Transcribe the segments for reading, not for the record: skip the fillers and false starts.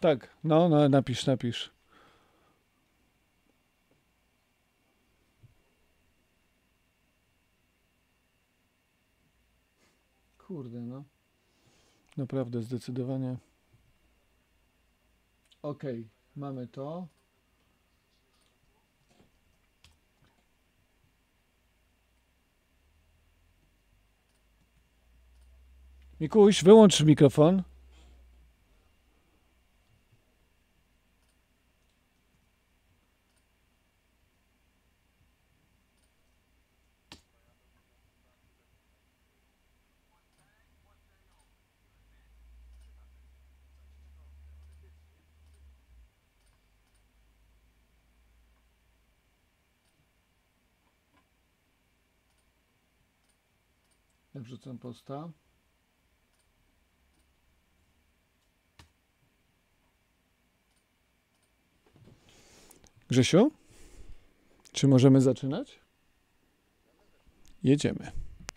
Tak, no, napisz. Kurde, no. Naprawdę, zdecydowanie. Okej, mamy to. Mikuś, wyłącz mikrofon. Ja wrzucam posta. Grzesiu? Czy możemy zaczynać? Jedziemy.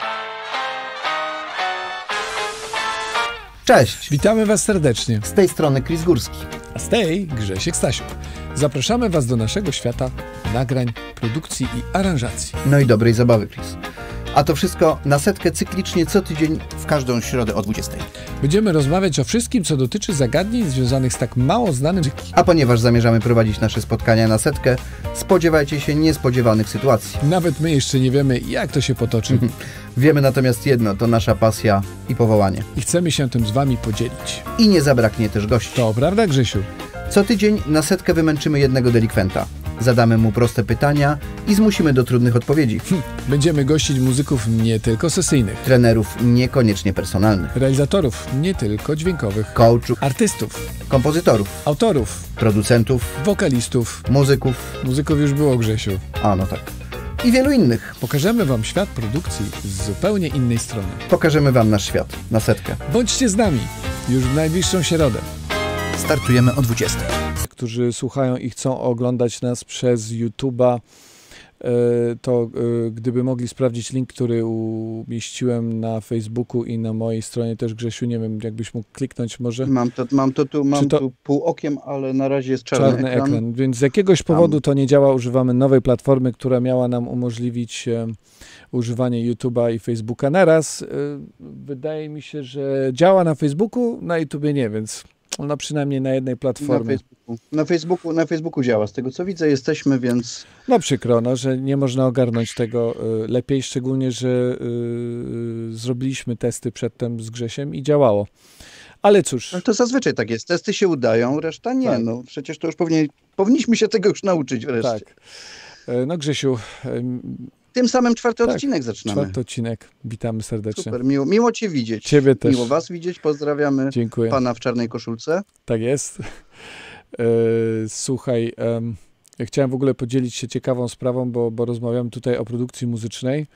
Cześć! Witamy Was serdecznie. Z tej strony Chris Górski. A z tej Grzesiek Stasiuk. Zapraszamy Was do naszego świata nagrań, produkcji i aranżacji. No i dobrej zabawy, Chris. A to wszystko na setkę cyklicznie co tydzień w każdą środę o 20. Będziemy rozmawiać o wszystkim, co dotyczy zagadnień związanych z tak mało znanym muzyki. A ponieważ zamierzamy prowadzić nasze spotkania na setkę, spodziewajcie się niespodziewanych sytuacji. Nawet my jeszcze nie wiemy, jak to się potoczy. Wiemy natomiast jedno, to nasza pasja i powołanie. I chcemy się tym z Wami podzielić. I nie zabraknie też gości. To prawda, Grzesiu? Co tydzień na setkę wymęczymy jednego delikwenta. Zadamy mu proste pytania i zmusimy do trudnych odpowiedzi. Będziemy gościć muzyków nie tylko sesyjnych, Trenerów niekoniecznie personalnych, realizatorów nie tylko dźwiękowych, coachów, artystów, kompozytorów, autorów, producentów, wokalistów. muzyków, Już było, Grzesiu. a no tak, i wielu innych. Pokażemy Wam świat produkcji z zupełnie innej strony. Pokażemy Wam nasz świat na setkę. Bądźcie z nami już w najbliższą środę. Startujemy o 20. Którzy słuchają i chcą oglądać nas przez YouTube'a, to gdyby mogli sprawdzić link, który umieściłem na Facebooku i na mojej stronie też, Grzesiu, nie wiem, jakbyś mógł kliknąć może. Mam tu pół okiem, ale na razie jest czarny ekran. Więc z jakiegoś powodu to nie działa. Używamy nowej platformy, która miała nam umożliwić używanie YouTube'a i Facebooka naraz. Wydaje mi się, że działa na Facebooku, na YouTubie nie, więc no przynajmniej na jednej platformie. Na Facebooku działa, z tego co widzę jesteśmy, więc... No przykro, no, że nie można ogarnąć tego lepiej, szczególnie, że zrobiliśmy testy przedtem z Grzesiem i działało. Ale cóż. No to zazwyczaj tak jest, testy się udają, reszta nie, tak. No przecież to już powinniśmy się tego już nauczyć wreszcie. Tak. No Grzesiu. Tym samym czwarty odcinek zaczynamy. Czwarty odcinek, witamy serdecznie. Super, miło Cię widzieć. Ciebie też. Miło Was widzieć, pozdrawiamy. Dziękuję. Pana w czarnej koszulce. Tak jest. Słuchaj, ja chciałem w ogóle podzielić się ciekawą sprawą, bo rozmawiamy tutaj o produkcji muzycznej.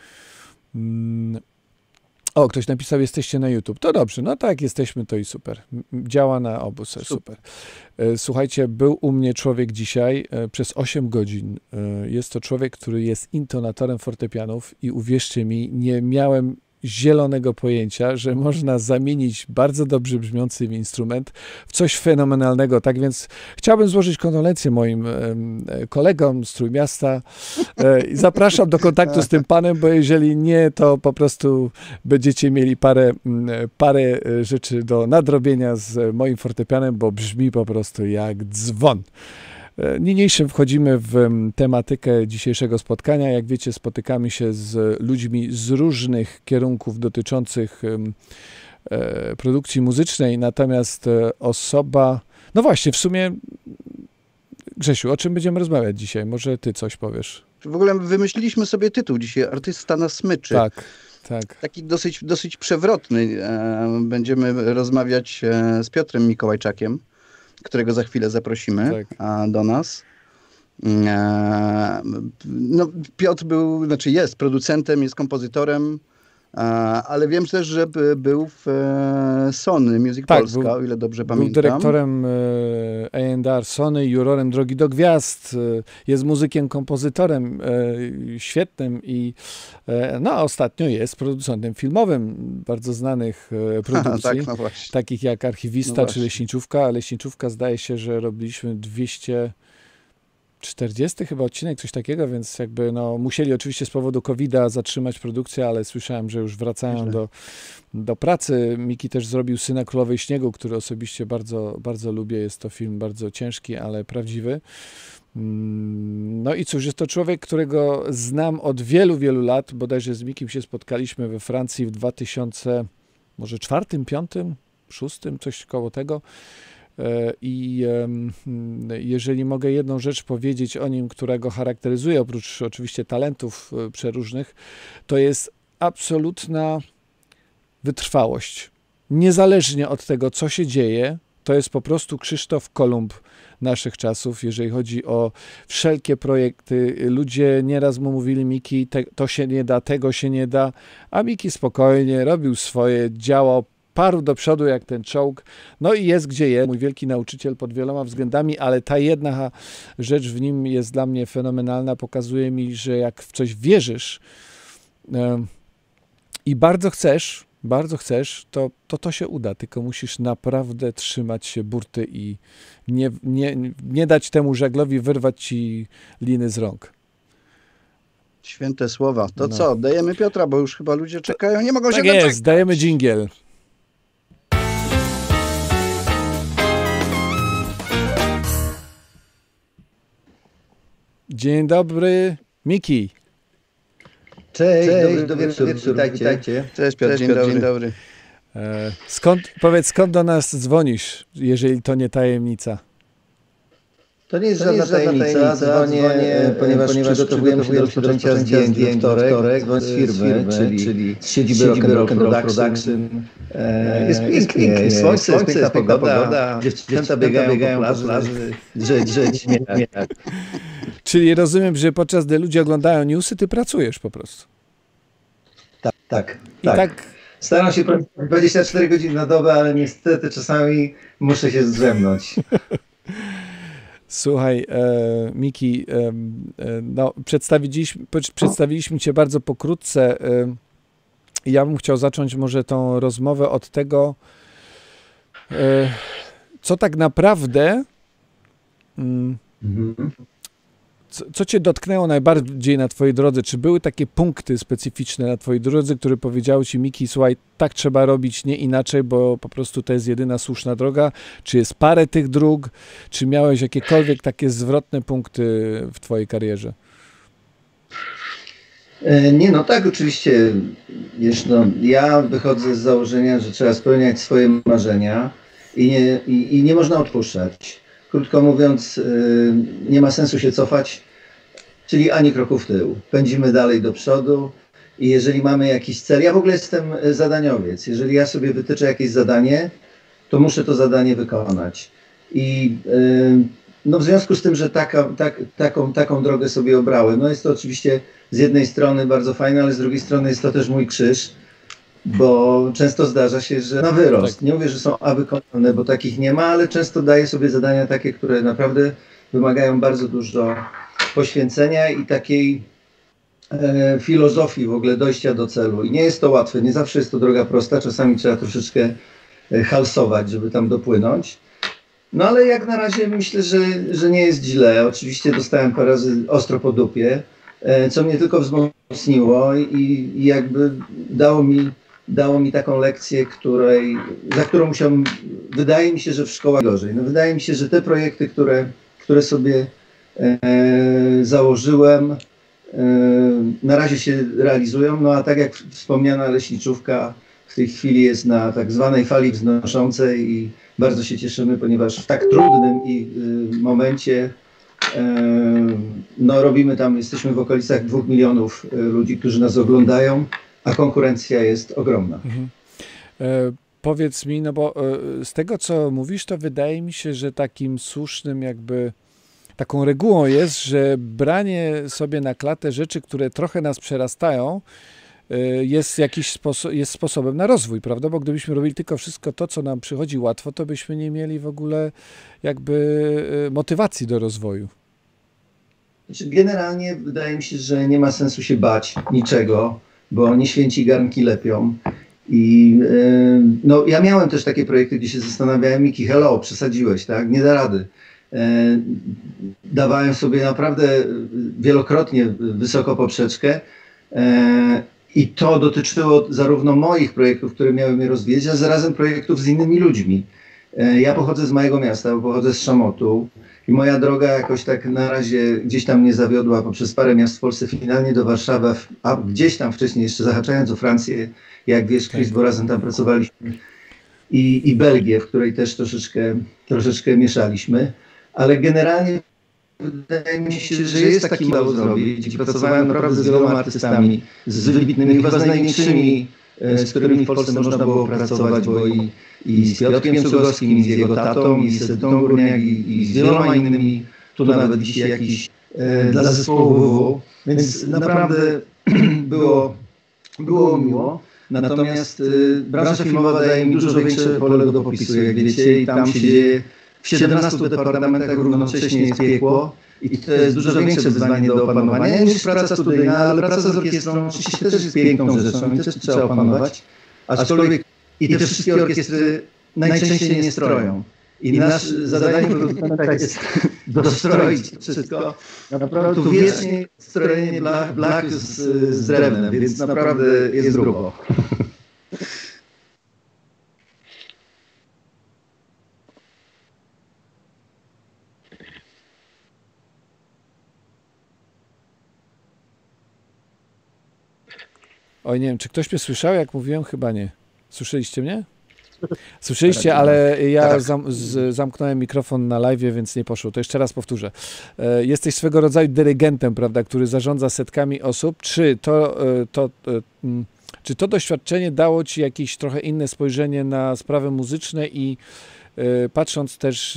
O, ktoś napisał, jesteście na YouTube. To dobrze, no tak, jesteśmy, to i super. Działa na obu, super. Słuchajcie, był u mnie człowiek dzisiaj przez 8 godzin. Jest to człowiek, który jest intonatorem fortepianów i uwierzcie mi, nie miałem zielonego pojęcia, że można zamienić bardzo dobrze brzmiący instrument w coś fenomenalnego. Tak więc chciałbym złożyć kondolencje moim kolegom z Trójmiasta i zapraszam do kontaktu z tym panem, bo jeżeli nie, to po prostu będziecie mieli parę rzeczy do nadrobienia z moim fortepianem, bo brzmi po prostu jak dzwon. Niniejszym wchodzimy w tematykę dzisiejszego spotkania. Jak wiecie, spotykamy się z ludźmi z różnych kierunków dotyczących produkcji muzycznej, natomiast osoba... No właśnie, w sumie, Grzesiu, o czym będziemy rozmawiać dzisiaj? Może ty coś powiesz? W ogóle wymyśliliśmy sobie tytuł dzisiaj, Artysta na smyczy. Tak. Taki dosyć przewrotny. Będziemy rozmawiać z Piotrem Mikołajczakiem, którego za chwilę zaprosimy do nas. No, Piotr jest producentem, jest kompozytorem, Ale wiem też, że był w Sony Music Polska, o ile dobrze pamiętam. Był dyrektorem A&R Sony, jurorem Drogi do Gwiazd, jest muzykiem, kompozytorem świetnym i no, ostatnio jest producentem filmowym bardzo znanych produkcji, tak, no takich jak Archiwista czy Leśniczówka. Leśniczówka zdaje się, że robiliśmy 240 chyba odcinek, coś takiego, więc jakby no, musieli oczywiście z powodu COVID-a zatrzymać produkcję, ale słyszałem, że już wracają do pracy. Miki też zrobił Syna Królowej Śniegu, który osobiście bardzo, bardzo lubię. Jest to film bardzo ciężki, ale prawdziwy. No i cóż, jest to człowiek, którego znam od wielu, wielu lat. Bodajże z Mikim się spotkaliśmy we Francji w 2004, 2005, 2006, coś koło tego. I jeżeli mogę jedną rzecz powiedzieć o nim, która go charakteryzuje, oprócz oczywiście talentów przeróżnych, to jest absolutna wytrwałość. Niezależnie od tego, co się dzieje, to jest po prostu Krzysztof Kolumb naszych czasów, jeżeli chodzi o wszelkie projekty. Ludzie nieraz mu mówili: Miki, to się nie da, tego się nie da, a Miki spokojnie robił swoje, działał, parł do przodu jak ten czołg. No i jest gdzie jest. Mój wielki nauczyciel pod wieloma względami, ale ta jedna rzecz w nim jest dla mnie fenomenalna. Pokazuje mi, że jak w coś wierzysz i bardzo chcesz, to się uda. Tylko musisz naprawdę trzymać się burty i nie dać temu żaglowi wyrwać ci liny z rąk. Święte słowa. To co? Dajemy Piotra, bo już chyba ludzie czekają. Nie mogą się doczekać. Tak jest, dajemy dżingiel. Dzień dobry, Miki. Cześć, dobry wieczór, witajcie. Cześć Piotr, dzień dobry. Skąd do nas dzwonisz, jeżeli to nie tajemnica? To nie jest żadna tajemnica. Dzwonię, ponieważ przygotowujemy się do rozpoczęcia zdjęć we wtorek z firmy, czyli z siedziby Rock and Roll Production. Jest pięknie, słońce, jest piękna pogoda, dziewczęta biegają po plaży, drzeć. Czyli rozumiem, że podczas gdy ludzie oglądają newsy, ty pracujesz po prostu. Tak. Staram się 24 godziny na dobę, ale niestety czasami muszę się zdrzemnąć. Słuchaj, Miki, no, przedstawiliśmy cię bardzo pokrótce. Ja bym chciał zacząć może tą rozmowę od tego, co tak naprawdę, co cię dotknęło najbardziej na twojej drodze? Czy były takie punkty specyficzne na twojej drodze, które powiedziały ci: Miki, słuchaj, tak trzeba robić, nie inaczej, bo po prostu to jest jedyna słuszna droga? Czy jest parę tych dróg? Czy miałeś jakiekolwiek takie zwrotne punkty w twojej karierze? Nie, no tak, oczywiście. Wiesz, no, ja wychodzę z założenia, że trzeba spełniać swoje marzenia i nie można odpuszczać. Krótko mówiąc, nie ma sensu się cofać, czyli ani kroku w tył. Pędzimy dalej do przodu i jeżeli mamy jakiś cel, ja w ogóle jestem zadaniowiec, jeżeli ja sobie wytyczę jakieś zadanie, to muszę to zadanie wykonać. I no w związku z tym, że taką drogę sobie obrałem, no jest to oczywiście z jednej strony bardzo fajne, ale z drugiej strony jest to też mój krzyż, bo często zdarza się, że na wyrost. Nie mówię, że są wykonane, bo takich nie ma, ale często daję sobie zadania takie, które naprawdę wymagają bardzo dużo poświęcenia i takiej filozofii w ogóle dojścia do celu. I nie jest to łatwe, nie zawsze jest to droga prosta, czasami trzeba troszeczkę halsować, żeby tam dopłynąć. No ale jak na razie myślę, że nie jest źle. Oczywiście dostałem parę razy ostro po dupie, co mnie tylko wzmocniło i jakby dało mi taką lekcję, za którą musiałem, wydaje mi się, że w szkołach gorzej. No wydaje mi się, że te projekty, które sobie założyłem, na razie się realizują, no a tak jak wspomniana Leśniczówka w tej chwili jest na tak zwanej fali wznoszącej i bardzo się cieszymy, ponieważ w tak trudnym momencie no robimy tam, jesteśmy w okolicach 2 milionów ludzi, którzy nas oglądają, a konkurencja jest ogromna. Powiedz mi, no bo z tego, co mówisz, to wydaje mi się, że takim słusznym jakby taką regułą jest, że branie sobie na klatę rzeczy, które trochę nas przerastają, jest sposobem na rozwój, prawda? Bo gdybyśmy robili tylko wszystko to, co nam przychodzi łatwo, to byśmy nie mieli w ogóle jakby motywacji do rozwoju. Znaczy, generalnie wydaje mi się, że nie ma sensu się bać niczego, bo nie święci garnki lepią. I no, ja miałem też takie projekty, gdzie się zastanawiałem, Miki, hello, przesadziłeś, tak? Nie da rady. Dawałem sobie naprawdę wielokrotnie wysoko poprzeczkę i to dotyczyło zarówno moich projektów, które miały mnie rozwijać, a zarazem projektów z innymi ludźmi. Ja pochodzę z małego miasta, pochodzę z Szamotu i moja droga jakoś tak na razie gdzieś tam mnie zawiodła poprzez parę miast w Polsce, finalnie do Warszawy, a gdzieś tam wcześniej jeszcze zahaczając o Francję, jak wiesz, Chris, bo razem tam pracowaliśmy, i Belgię, w której też troszeczkę mieszaliśmy, ale generalnie wydaje mi się, że jest taki dało zrobić i pracowałem naprawdę z wieloma artystami, z wybitnymi, chyba z największymi, z którymi w Polsce można było pracować, bo i z Piotrkiem Cugowskim, i z jego tatą, i z Edytą Górniak, i z wieloma innymi, tu nawet dzisiaj jakiś dla zespołu WW, więc naprawdę było miło. Natomiast branża filmowa daje mi dużo większe pole do popisu, jak wiecie, i tam się dzieje w 17 departamentach równocześnie jest piekło i to jest dużo większe wyzwanie do opanowania niż praca studyjna, ale praca z orkiestrą oczywiście też jest piękną rzeczą i też trzeba opanować, aczkolwiek i te wszystkie orkiestry najczęściej nie stroją. I nasze zadanie producenta jest dostroić wszystko. Naprawdę tu wiecznie strojenie blach z drewnem, więc naprawdę jest grubo. Oj, nie wiem, czy ktoś mnie słyszał, jak mówiłem? Chyba nie. Słyszeliście mnie? Słyszeliście, ale ja zamknąłem mikrofon na live, więc nie poszło. To jeszcze raz powtórzę. Jesteś swego rodzaju dyrygentem, prawda, który zarządza setkami osób. Czy to doświadczenie dało ci jakieś trochę inne spojrzenie na sprawy muzyczne i patrząc też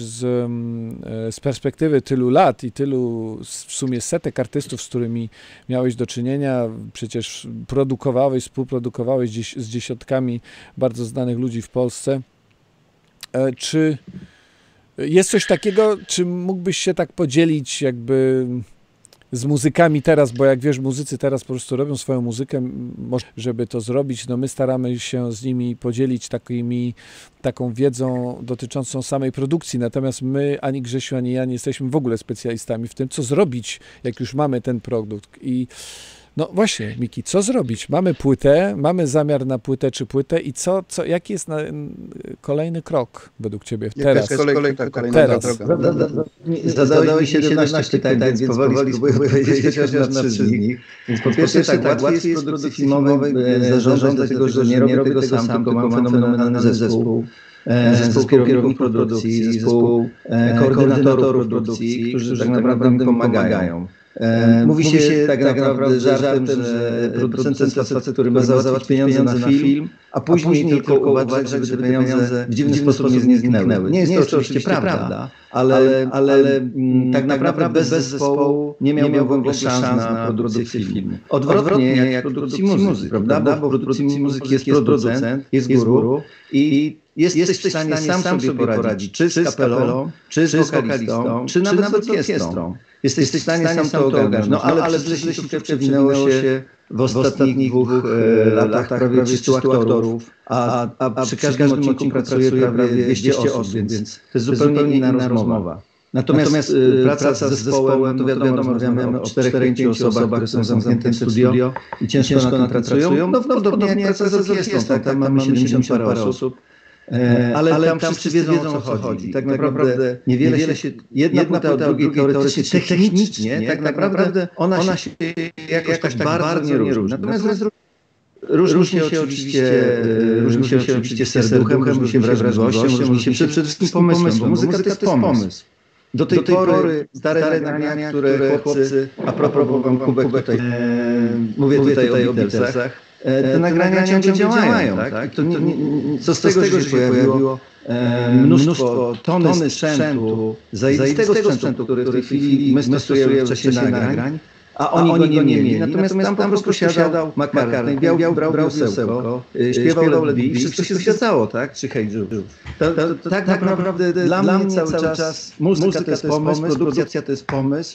z perspektywy tylu lat i tylu w sumie setek artystów, z którymi miałeś do czynienia, przecież współprodukowałeś z dziesiątkami bardzo znanych ludzi w Polsce. Czy jest coś takiego, czy mógłbyś się tak podzielić jakby z muzykami teraz, bo jak wiesz, muzycy teraz po prostu robią swoją muzykę, żeby to zrobić, no my staramy się z nimi podzielić taką wiedzą dotyczącą samej produkcji, natomiast my, ani Grzesiu, ani ja nie jesteśmy w ogóle specjalistami w tym, co zrobić, jak już mamy ten produkt. I no właśnie, Miki, co zrobić? Mamy płytę, mamy zamiar na płytę czy płytę i jaki jest kolejny krok według ciebie teraz? Teraz. Zadałeś mi 17 pytań, więc powoli spróbuję powiedzieć chociaż na 3 z nich. Więc po pierwsze tak, łatwiej jest produkcji filmowej zarządzać tego, że nie robię tego sam, tylko mam fenomenalny zespół. Zespół kierowników produkcji, zespół koordynatorów produkcji, którzy tak naprawdę mi pomagają. Mówi się tak naprawdę żartem, że producentem to facet, który ma załatwić pieniądze na film, a później tylko uważać, żeby te pieniądze w dziwny sposób nie zginęły. Nie jest to oczywiście prawda, ale tak naprawdę bez zespołu nie miałbym w ogóle szans na produkcję filmu. Odwrotnie jak w produkcji muzyki, prawda? Bo w produkcji muzyki jest producent, jest guru i jesteś w stanie sam sobie poradzić, czy z kapelą, czy z wokalistą, czy nawet z orkiestrą. Jesteś w stanie sam to ogarnąć. No ale przecież przewinęło się w ostatnich 2 latach prawie 300 aktorów, a przy każdym odcinku pracuje prawie 200 osób, więc to jest zupełnie inna rozmowa. Natomiast praca z zespołem, to wiadomo, rozmawiamy o 4-5 osobach, które są zamknięte w studio i ciężko na tym pracują. No podobnie jak praca z orkiestrą, tam mamy 70 parę osób. Ale tam wszyscy wiedzą, o co chodzi. Tak naprawdę niewiele się jedna płyta od drugiej teoretycznie, technicznie, tak naprawdę ona się jakoś tak bardzo nie różni. Natomiast różni się oczywiście serduchem, różni się wrażliwością, różni się przede wszystkim pomysłem, bo muzyka to jest pomysł. Do tej pory stare nagrania, które chłopcy, a propos wam Kubek tutaj, mówię tutaj o Beatlesach, te nagrania ciągle działają, tak? Co z tego, że się pojawiło mnóstwo, tony sprzętu, zajebistego sprzętu, który w tej chwili my stosujemy w czasie nagrań, a oni go nie mieli. Natomiast tam po prostu siadał McCartney, brał wiosełko, śpiewał Let It Be, wszystko się zgadzało, tak? Czy Hey Jude. Tak naprawdę dla mnie cały czas muzyka to jest pomysł, produkcja to jest pomysł.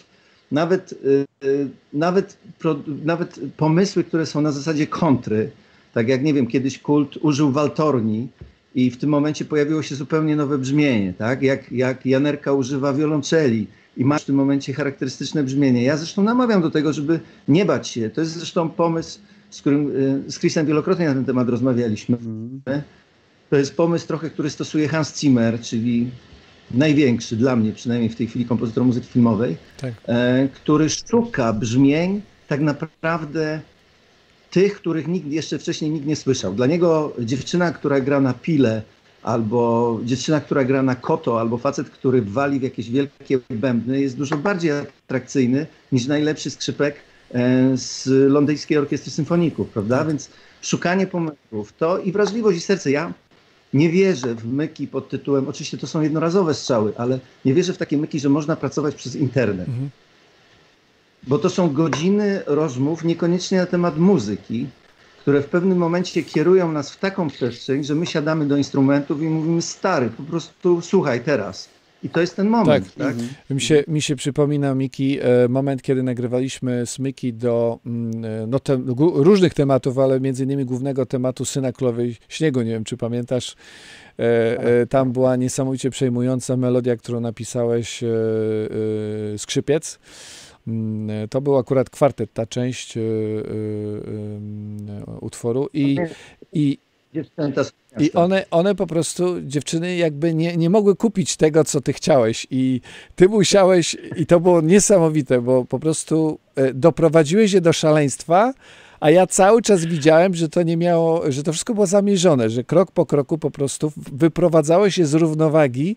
Nawet pomysły, które są na zasadzie kontry, tak jak, nie wiem, kiedyś Kult użył waltorni i w tym momencie pojawiło się zupełnie nowe brzmienie, tak? Jak Janerka używa wiolonczeli i ma w tym momencie charakterystyczne brzmienie. Ja zresztą namawiam do tego, żeby nie bać się. To jest zresztą pomysł, z Chrisem wielokrotnie na ten temat rozmawialiśmy. To jest pomysł trochę, który stosuje Hans Zimmer, czyli największy dla mnie przynajmniej w tej chwili kompozytor muzyki filmowej, tak. Który szuka brzmień tak naprawdę tych, których jeszcze wcześniej nikt nie słyszał. Dla niego dziewczyna, która gra na pile, albo dziewczyna, która gra na koto, albo facet, który wali w jakieś wielkie bębny, jest dużo bardziej atrakcyjny niż najlepszy skrzypek z londyńskiej orkiestry symfoników, prawda? Tak. Więc szukanie pomysłów to i wrażliwość i serce. Ja nie wierzę w myki pod tytułem, oczywiście to są jednorazowe strzały, ale nie wierzę w takie myki, że można pracować przez internet. Bo to są godziny rozmów, niekoniecznie na temat muzyki, które w pewnym momencie kierują nas w taką przestrzeń, że my siadamy do instrumentów i mówimy, stary, po prostu słuchaj teraz. I to jest ten moment. Tak. Mi się przypomina, Miki, moment, kiedy nagrywaliśmy smyki do różnych tematów, ale między innymi głównego tematu Syna Królowej Śniegu. Nie wiem, czy pamiętasz. Tam była niesamowicie przejmująca melodia, którą napisałeś, skrzypiec. To był akurat kwartet, ta część utworu i one po prostu, dziewczyny, jakby nie mogły kupić tego, co ty chciałeś i ty musiałeś, i to było niesamowite, bo po prostu doprowadziłeś je do szaleństwa, a ja cały czas widziałem, że to nie miało, że to wszystko było zamierzone, że krok po kroku po prostu wyprowadzałeś je z równowagi.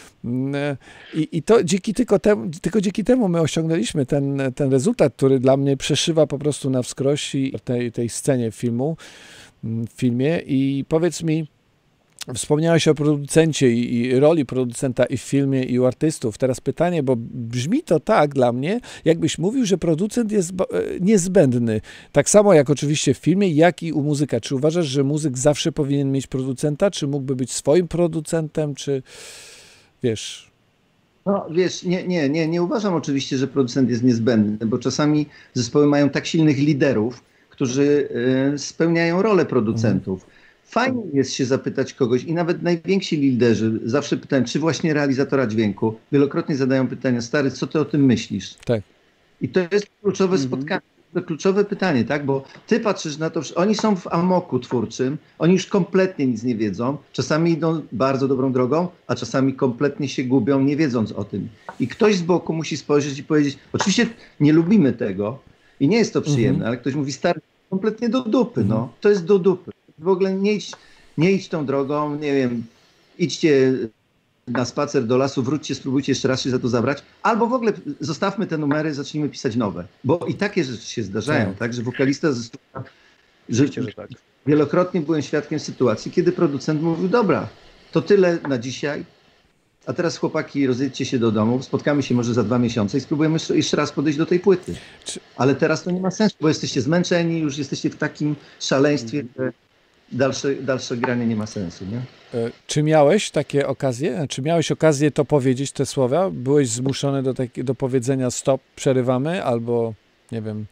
I to dzięki temu my osiągnęliśmy ten rezultat, który dla mnie przeszywa po prostu na wskroś tej scenie w filmie. I powiedz mi, wspomniałeś o producencie i roli producenta i w filmie, i u artystów. Teraz pytanie, bo brzmi to tak dla mnie, jakbyś mówił, że producent jest niezbędny. Tak samo jak oczywiście w filmie, jak i u muzyka. Czy uważasz, że muzyk zawsze powinien mieć producenta? Czy mógłby być swoim producentem? Czy wiesz? No wiesz, nie uważam oczywiście, że producent jest niezbędny, bo czasami zespoły mają tak silnych liderów, którzy spełniają rolę producentów. Fajnie jest się zapytać kogoś i nawet najwięksi liderzy zawsze pytają, czy właśnie realizatora dźwięku, wielokrotnie zadają pytania, stary, co ty o tym myślisz? Tak. I to jest kluczowe spotkanie. To kluczowe pytanie, tak? Bo ty patrzysz na to, że oni są w amoku twórczym, oni już kompletnie nic nie wiedzą, czasami idą bardzo dobrą drogą, a czasami kompletnie się gubią, nie wiedząc o tym. I ktoś z boku musi spojrzeć i powiedzieć, oczywiście nie lubimy tego i nie jest to przyjemne, ale ktoś mówi, stary, kompletnie do dupy, no. To jest do dupy. W ogóle nie idź tą drogą, nie wiem, idźcie na spacer do lasu, wróćcie, spróbujcie jeszcze raz się za to zabrać, albo w ogóle zostawmy te numery, zacznijmy pisać nowe. Bo i takie rzeczy się zdarzają, tak, że wokalista że tak. Wielokrotnie byłem świadkiem sytuacji, kiedy producent mówił, dobra, to tyle na dzisiaj, a teraz chłopaki, rozjedźcie się do domu, spotkamy się może za 2 miesiące i spróbujemy jeszcze raz podejść do tej płyty. Ale teraz to nie ma sensu, bo jesteście zmęczeni, już jesteście w takim szaleństwie, że dalsze granie nie ma sensu, nie? Czy miałeś takie okazje? Czy miałeś okazję to powiedzieć, te słowa? Byłeś zmuszony do powiedzenia stop, przerywamy, albo nie wiem...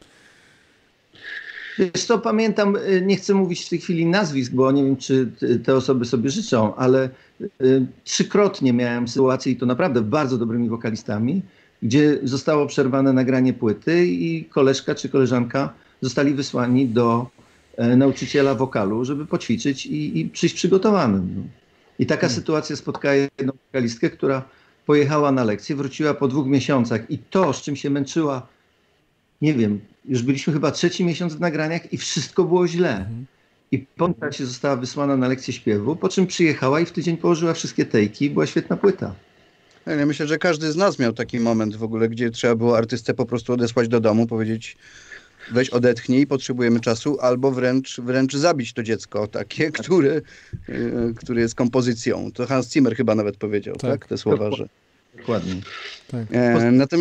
Wiesz co, pamiętam, nie chcę mówić w tej chwili nazwisk, bo nie wiem, czy te osoby sobie życzą, ale 3-krotnie miałem sytuację, i to naprawdę bardzo dobrymi wokalistami, gdzie zostało przerwane nagranie płyty i koleżka czy koleżanka zostali wysłani do nauczyciela wokalu, żeby poćwiczyć i przyjść przygotowanym. I taka sytuacja spotkała jedną wokalistkę, która pojechała na lekcję, wróciła po 2 miesiącach i to, z czym się męczyła, nie wiem, już byliśmy chyba 3. miesiąc w nagraniach i wszystko było źle. I potem się została wysłana na lekcję śpiewu, po czym przyjechała i w tydzień położyła wszystkie tejki i była świetna płyta. Ja myślę, że każdy z nas miał taki moment w ogóle, gdzie trzeba było artystę po prostu odesłać do domu, powiedzieć, weź odetchnij, potrzebujemy czasu, albo wręcz zabić to dziecko takie, które jest kompozycją. To Hans Zimmer chyba nawet powiedział, tak? Te słowa, że... Dokładnie. Tak. Natomiast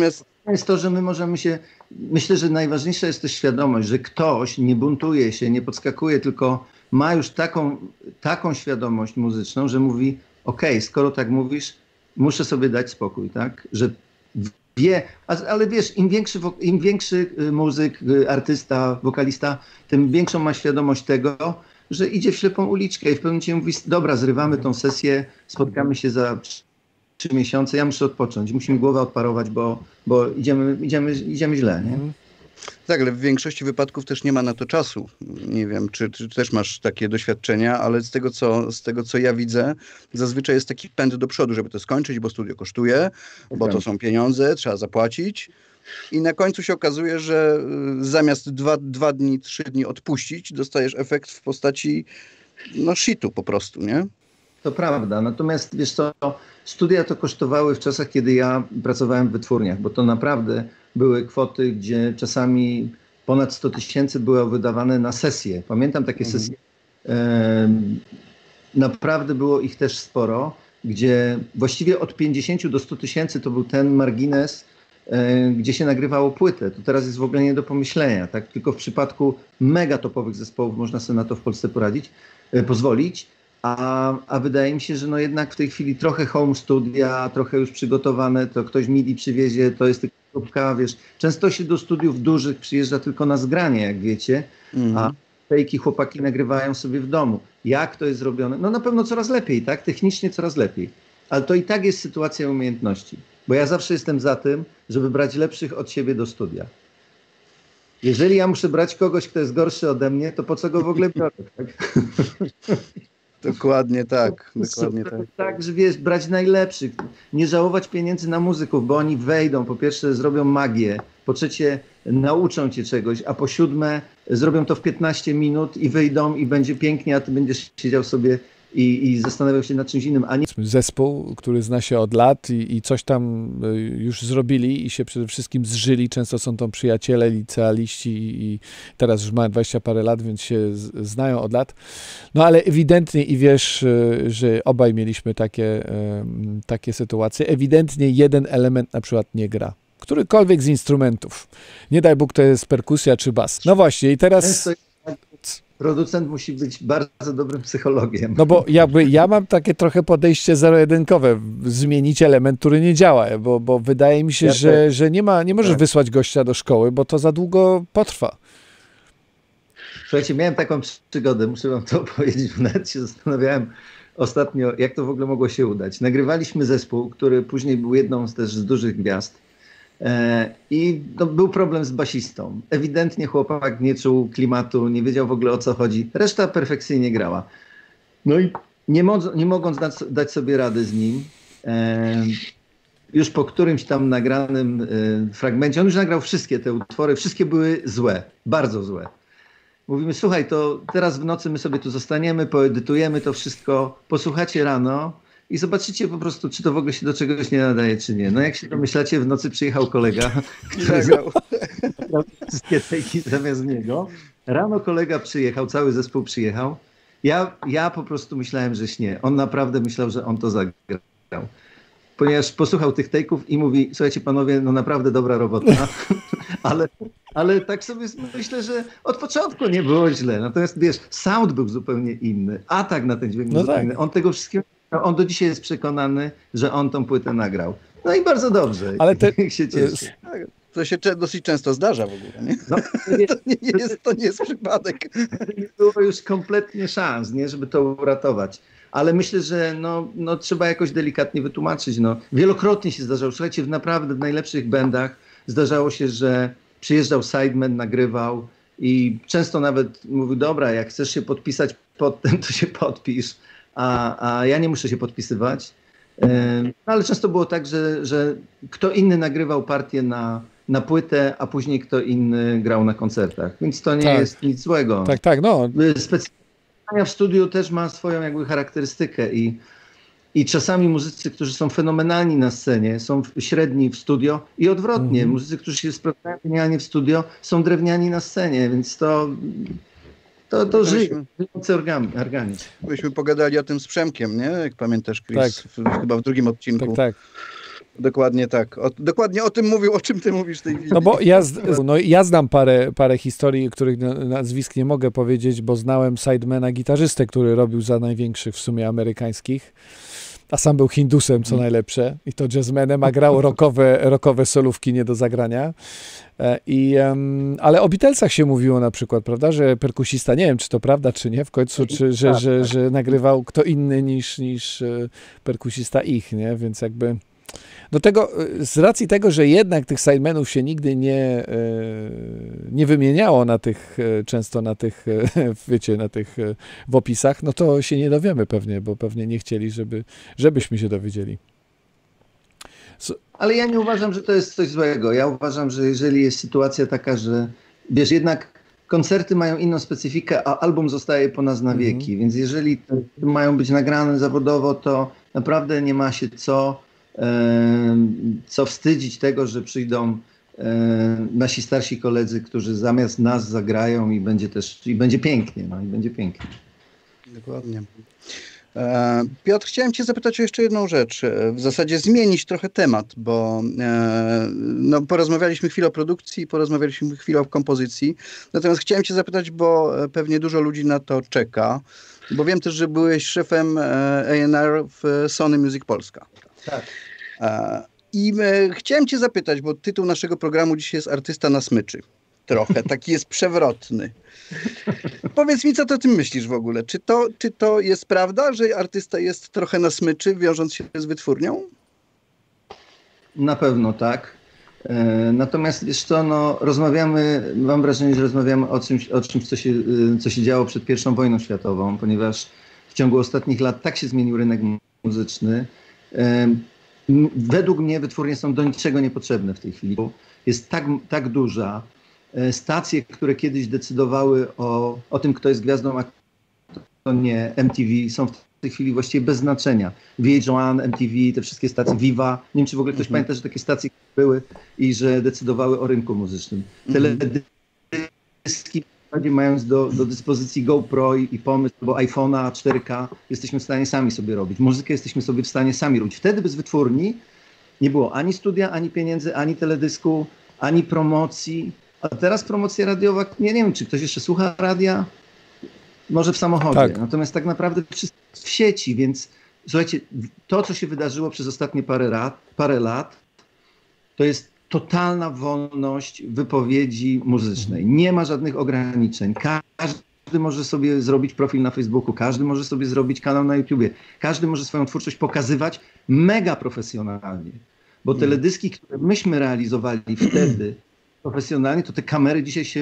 jest to, że my możemy się... Myślę, że najważniejsza jest też świadomość, że ktoś nie buntuje się, nie podskakuje, tylko ma już taką świadomość muzyczną, że mówi, okej, skoro tak mówisz, muszę sobie dać spokój, tak? Że wie, ale wiesz, im większy muzyk, artysta, wokalista, tym większą ma świadomość tego, że idzie w ślepą uliczkę i w pewnym momencie mówi, dobra, zrywamy tą sesję, spotkamy się za 3 miesiące, ja muszę odpocząć, musi mi głowa odparować, bo idziemy źle, nie? Tak, ale w większości wypadków też nie ma na to czasu. Nie wiem, czy też masz takie doświadczenia, ale z tego, co ja widzę, zazwyczaj jest taki pęd do przodu, żeby to skończyć, bo studio kosztuje, bo to są pieniądze, trzeba zapłacić. I na końcu się okazuje, że zamiast 2 dni, 3 dni odpuścić, dostajesz efekt w postaci shitu po prostu, nie? To prawda, natomiast wiesz co, studia to kosztowały w czasach, kiedy ja pracowałem w wytwórniach, bo to naprawdę były kwoty, gdzie czasami ponad 100 000 było wydawane na sesje. Pamiętam takie sesje, naprawdę było ich też sporo, gdzie właściwie od 50 do 100 000 to był ten margines, gdzie się nagrywało płytę. To teraz jest w ogóle nie do pomyślenia, tak? Tylko w przypadku mega topowych zespołów można sobie na to w Polsce pozwolić. A wydaje mi się, że no jednak w tej chwili trochę home studia, trochę już przygotowane, to ktoś MIDI przywiezie, to jest tylko próbka, wiesz. Często się do studiów dużych przyjeżdża tylko na zgranie, jak wiecie, a fejki chłopaki nagrywają sobie w domu. Jak to jest zrobione? No na pewno coraz lepiej, tak? Technicznie coraz lepiej. Ale to i tak jest sytuacja umiejętności. Bo ja zawsze jestem za tym, żeby brać lepszych od siebie do studia. Jeżeli ja muszę brać kogoś, kto jest gorszy ode mnie, to po co go w ogóle biorę, tak? Dokładnie tak. Dokładnie tak. Tak, że wiesz, brać najlepszych, nie żałować pieniędzy na muzyków, bo oni wejdą, po pierwsze zrobią magię, po trzecie nauczą cię czegoś, a po siódme zrobią to w 15 minut i wyjdą i będzie pięknie, a ty będziesz siedział sobie i zastanawiał się nad czymś innym, a nie... Zespół, który zna się od lat i coś tam już zrobili i się przede wszystkim zżyli. Często są to przyjaciele, licealiści i teraz już mają 20 parę lat, więc się znają od lat. No ale ewidentnie i wiesz, że obaj mieliśmy takie sytuacje. Ewidentnie jeden element na przykład nie gra. Którykolwiek z instrumentów. Nie daj Bóg, to jest perkusja czy bas. No właśnie i teraz... Producent musi być bardzo dobrym psychologiem. No bo ja mam takie trochę podejście zero-jedynkowe, zmienić element, który nie działa, bo wydaje mi się, że nie możesz wysłać gościa do szkoły, bo to za długo potrwa. Słuchajcie, miałem taką przygodę, muszę wam to opowiedzieć, bo nawet się zastanawiałem ostatnio, jak to w ogóle mogło się udać. Nagrywaliśmy zespół, który później był jedną z dużych gwiazd. I to był problem z basistą. Ewidentnie chłopak nie czuł klimatu, nie wiedział w ogóle o co chodzi. Reszta perfekcyjnie grała. No i nie mogąc dać sobie rady z nim, już po którymś tam nagranym fragmencie, on już nagrał wszystkie te utwory, wszystkie były złe, bardzo złe. Mówimy, słuchaj, to teraz w nocy my sobie tu zostaniemy, poedytujemy to wszystko, posłuchacie rano i zobaczycie po prostu, czy to w ogóle się do czegoś nie nadaje, czy nie. No jak się domyślacie, w nocy przyjechał kolega, który zagrał wszystkie tejki zamiast niego. Rano kolega przyjechał, cały zespół przyjechał. Ja po prostu myślałem, że śnie. On naprawdę myślał, że on to zagrał. Ponieważ posłuchał tych tejków i mówi, słuchajcie panowie, no naprawdę dobra robota, ale tak sobie myślę, że od początku nie było źle. Natomiast wiesz, sound był zupełnie inny, atak na ten dźwięk był zupełnie inny. On tego wszystkiego, on do dzisiaj jest przekonany, że on tą płytę nagrał. No i bardzo dobrze. Ale się cieszy. To się dosyć często zdarza w ogóle, nie? No, to nie jest przypadek. Nie było już kompletnie szans, nie, żeby to uratować. Ale myślę, że no, trzeba jakoś delikatnie wytłumaczyć. No. Wielokrotnie się zdarzało. Słuchajcie, w najlepszych bandach zdarzało się, że przyjeżdżał sideman, nagrywał i często nawet mówił, dobra, jak chcesz się podpisać pod tym, to się podpisz, a ja nie muszę się podpisywać. Ale często było tak, że kto inny nagrywał partię na płytę, a później kto inny grał na koncertach. Więc to nie jest nic złego. Tak, no. Specjalnie w studiu też ma swoją jakby charakterystykę i czasami muzycy, którzy są fenomenalni na scenie, są średni w studio i odwrotnie. Muzycy, którzy się sprawdzają genialnie w studio, są drewniani na scenie, więc to żyje, żyjący organizm. Byśmy pogadali o tym z Przemkiem, nie? Jak pamiętasz, Chris, chyba w drugim odcinku. Tak. Dokładnie tak. Dokładnie o tym mówił, o czym ty mówisz w tej chwili. No bo ja znam parę historii, których nazwisk nie mogę powiedzieć, bo znałem sidemana gitarzystę, który robił za największych w sumie amerykańskich, a sam był Hindusem, co najlepsze, i to jazzmenem, a grał rockowe solówki nie do zagrania. Ale o Beatlesach się mówiło na przykład, prawda, że perkusista, nie wiem, czy to prawda, czy nie w końcu, że nagrywał kto inny niż perkusista ich, nie? Więc jakby do tego, z racji tego, że jednak tych sidemenów się nigdy nie wymieniało często na tych, wiecie, w opisach, no to się nie dowiemy pewnie, bo pewnie nie chcieli, żebyśmy się dowiedzieli. Ale ja nie uważam, że to jest coś złego. Ja uważam, że jeżeli jest sytuacja taka, że wiesz, jednak koncerty mają inną specyfikę, a album zostaje po nas na wieki, więc jeżeli mają być nagrane zawodowo, to naprawdę nie ma się co wstydzić tego, że przyjdą nasi starsi koledzy, którzy zamiast nas zagrają i będzie pięknie, no i będzie pięknie. Dokładnie. Piotr, chciałem cię zapytać o jeszcze jedną rzecz. W zasadzie zmienić trochę temat, bo porozmawialiśmy chwilę o produkcji, porozmawialiśmy chwilę o kompozycji. Natomiast chciałem cię zapytać, bo pewnie dużo ludzi na to czeka, bo wiem też, że byłeś szefem A&R w Sony Music Polska. Tak. I chciałem cię zapytać, bo tytuł naszego programu dzisiaj jest Artysta na smyczy. Trochę, taki jest przewrotny. Powiedz mi, co ty o tym myślisz w ogóle? Czy to jest prawda, że artysta jest trochę na smyczy, wiążąc się z wytwórnią? Na pewno tak. Natomiast wiesz co, mam wrażenie, że rozmawiamy o czymś co się działo przed I wojną światową, ponieważ w ciągu ostatnich lat tak się zmienił rynek muzyczny. Według mnie wytwórnie są do niczego niepotrzebne w tej chwili. Jest tak duża. Stacje, które kiedyś decydowały o tym, kto jest gwiazdą, a kto nie, MTV, są w tej chwili właściwie bez znaczenia. VH1, MTV, te wszystkie stacje, Viva. Nie wiem, czy w ogóle ktoś pamięta, że takie stacje były i że decydowały o rynku muzycznym. Teledyski, mając do dyspozycji GoPro i pomysł, bo iPhone'a 4K jesteśmy w stanie sami sobie robić. Muzykę jesteśmy sobie w stanie sami robić. Wtedy bez wytwórni nie było ani studia, ani pieniędzy, ani teledysku, ani promocji. A teraz promocja radiowa, nie wiem, czy ktoś jeszcze słucha radia? Może w samochodzie. Tak. Natomiast tak naprawdę wszystko jest w sieci, więc słuchajcie, to, co się wydarzyło przez ostatnie parę lat, to jest totalna wolność wypowiedzi muzycznej. Nie ma żadnych ograniczeń. Każdy może sobie zrobić profil na Facebooku, każdy może sobie zrobić kanał na YouTubie, każdy może swoją twórczość pokazywać mega profesjonalnie. Bo teledyski, które myśmy realizowali wtedy profesjonalnie, to te kamery dzisiaj się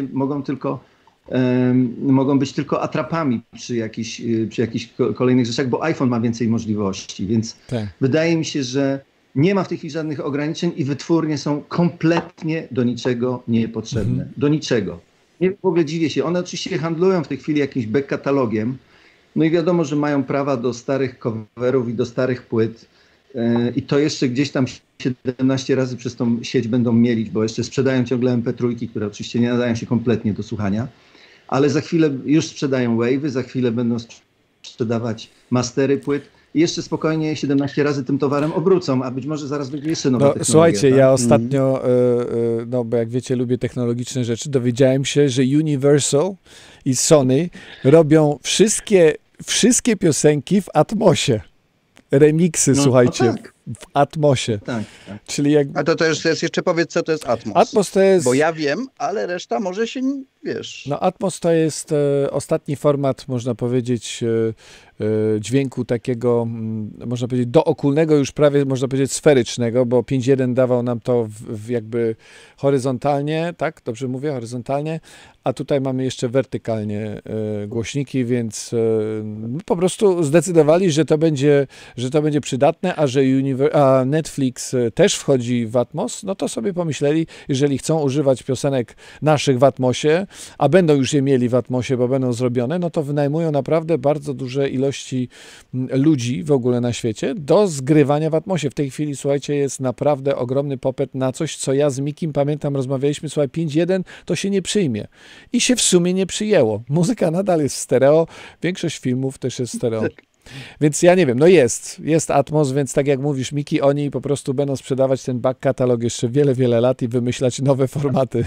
mogą być tylko atrapami przy jakichś kolejnych rzeczach, bo iPhone ma więcej możliwości, więc wydaje mi się, że nie ma w tej chwili żadnych ograniczeń i wytwórnie są kompletnie do niczego niepotrzebne. Do niczego. Nie w ogóle dziwię się. One oczywiście handlują w tej chwili jakimś back katalogiem, no i wiadomo, że mają prawa do starych coverów i do starych płyt i to jeszcze gdzieś tam 17 razy przez tą sieć będą mielić, bo jeszcze sprzedają ciągle MP3, które oczywiście nie nadają się kompletnie do słuchania, ale za chwilę już sprzedają wave'y, za chwilę będą sprzedawać mastery płyt i jeszcze spokojnie 17 razy tym towarem obrócą, a być może zaraz będzie jeszcze nowa technologia. Słuchajcie, tak? Ja ostatnio, bo jak wiecie, lubię technologiczne rzeczy, dowiedziałem się, że Universal i Sony robią wszystkie piosenki w Atmosie. Remiksy, słuchajcie, tak. W Atmosie. Tak. Czyli jak... A to jest jeszcze powiedz, co to jest Atmos. Atmos to jest... Bo ja wiem, ale reszta może się, wiesz... No Atmos to jest ostatni format, można powiedzieć, dźwięku takiego, można powiedzieć, dookulnego, już prawie można powiedzieć sferycznego, bo 5.1 dawał nam to jakby horyzontalnie, tak? Dobrze mówię? Horyzontalnie, a tutaj mamy jeszcze wertykalnie głośniki, więc po prostu zdecydowali, że to będzie przydatne, a że Netflix też wchodzi w Atmos, no to sobie pomyśleli, jeżeli chcą używać piosenek naszych w Atmosie, a będą już je mieli w Atmosie, bo będą zrobione, no to wynajmują naprawdę bardzo duże ilości ludzi w ogóle na świecie do zgrywania w Atmosie. W tej chwili, słuchajcie, jest naprawdę ogromny popyt na coś, co ja z Mikim, pamiętam, rozmawialiśmy, słuchaj, 5.1 to się nie przyjmie. I się w sumie nie przyjęło. Muzyka nadal jest w stereo, większość filmów też jest stereo. Więc ja nie wiem, no jest Atmos, więc tak jak mówisz, Miki, oni po prostu będą sprzedawać ten back katalog jeszcze wiele, wiele lat i wymyślać nowe formaty.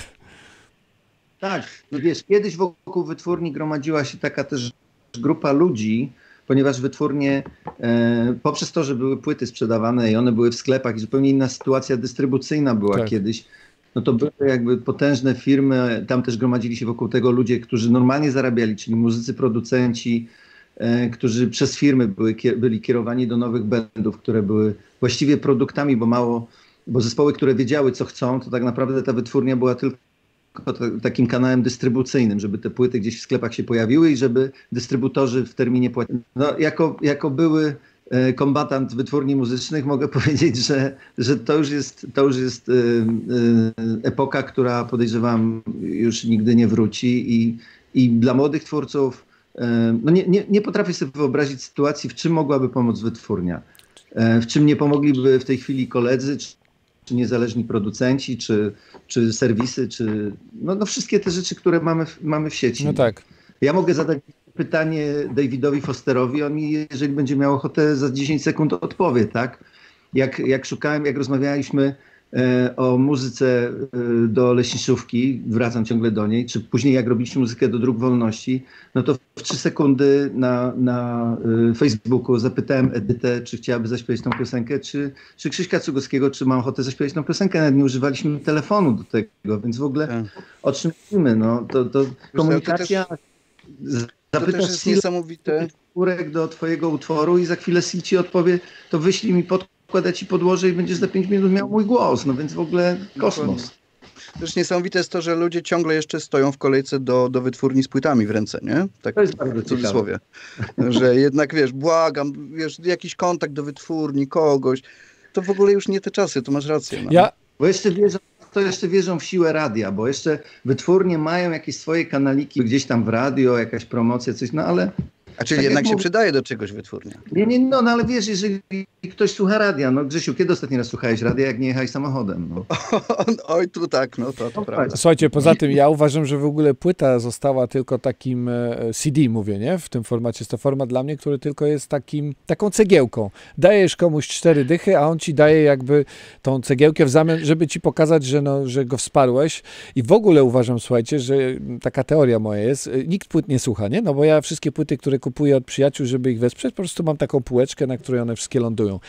Tak, no wiesz, kiedyś wokół wytwórni gromadziła się taka też grupa ludzi, ponieważ wytwórnie, poprzez to, że były płyty sprzedawane i one były w sklepach i zupełnie inna sytuacja dystrybucyjna była kiedyś, no to były jakby potężne firmy, tam też gromadzili się wokół tego ludzie, którzy normalnie zarabiali, czyli muzycy, producenci, którzy przez firmy byli kierowani do nowych bandów, które były właściwie produktami, bo zespoły, które wiedziały, co chcą, to tak naprawdę ta wytwórnia była tylko takim kanałem dystrybucyjnym, żeby te płyty gdzieś w sklepach się pojawiły i żeby dystrybutorzy w terminie płacili. No, jako były kombatant wytwórni muzycznych mogę powiedzieć, że to już jest epoka, która podejrzewam już nigdy nie wróci i dla młodych twórców no nie potrafię sobie wyobrazić sytuacji, w czym mogłaby pomóc wytwórnia, w czym nie pomogliby w tej chwili koledzy, czy niezależni producenci, czy serwisy, czy no wszystkie te rzeczy, które mamy w sieci. No tak. Ja mogę zadać pytanie Davidowi Fosterowi, on mi, jeżeli będzie miał ochotę, za 10 sekund odpowie, tak? Jak rozmawialiśmy o muzyce do Leśniczówki, wracam ciągle do niej, czy później jak robiliśmy muzykę do Dróg Wolności, no to w 3 sekundy na Facebooku zapytałem Edytę, czy chciałaby zaśpiewać tą piosenkę, czy Krzyśka Cugowskiego, czy ma ochotę zaśpiewać tą piosenkę. Nawet nie używaliśmy telefonu do tego, więc w ogóle o czym mówimy? No, to komunikacja... To też jest niesamowite. Do twojego utworu i za chwilę Sil ci odpowie, to wyślij mi podkład, ja ci podłożę i będziesz za 5 minut miał mój głos. No więc w ogóle kosmos. Też niesamowite jest to, że ludzie ciągle jeszcze stoją w kolejce do wytwórni z płytami w ręce, nie? Tak to jest bardzo w cudzysłowie. Że jednak, wiesz, błagam, wiesz, jakiś kontakt do wytwórni, kogoś. To w ogóle już nie te czasy, to masz rację. No. Bo jeszcze wierzą w siłę radia, bo jeszcze wytwórnie mają jakieś swoje kanaliki, gdzieś tam w radio, jakaś promocja, coś, no ale... A czyli tak jednak się przydaje do czegoś wytwórnia. No ale wiesz, jeżeli ktoś słucha radia, no Grzesiu, kiedy ostatni raz słuchałeś radia, jak nie jechałeś samochodem? No. Oj, tu tak, no to prawda. Słuchajcie, poza tym ja uważam, że w ogóle płyta została tylko takim CD, mówię, nie? W tym formacie. Jest to format dla mnie, który tylko jest taką cegiełką. Dajesz komuś 4 dychy, a on ci daje jakby tą cegiełkę w zamian, żeby ci pokazać, że go wsparłeś. I w ogóle uważam, słuchajcie, że taka teoria moja jest, nikt płyt nie słucha, nie? No bo ja wszystkie płyty, które kupuję od przyjaciół, żeby ich wesprzeć, po prostu mam taką półeczkę, na której one wszystkie lądują.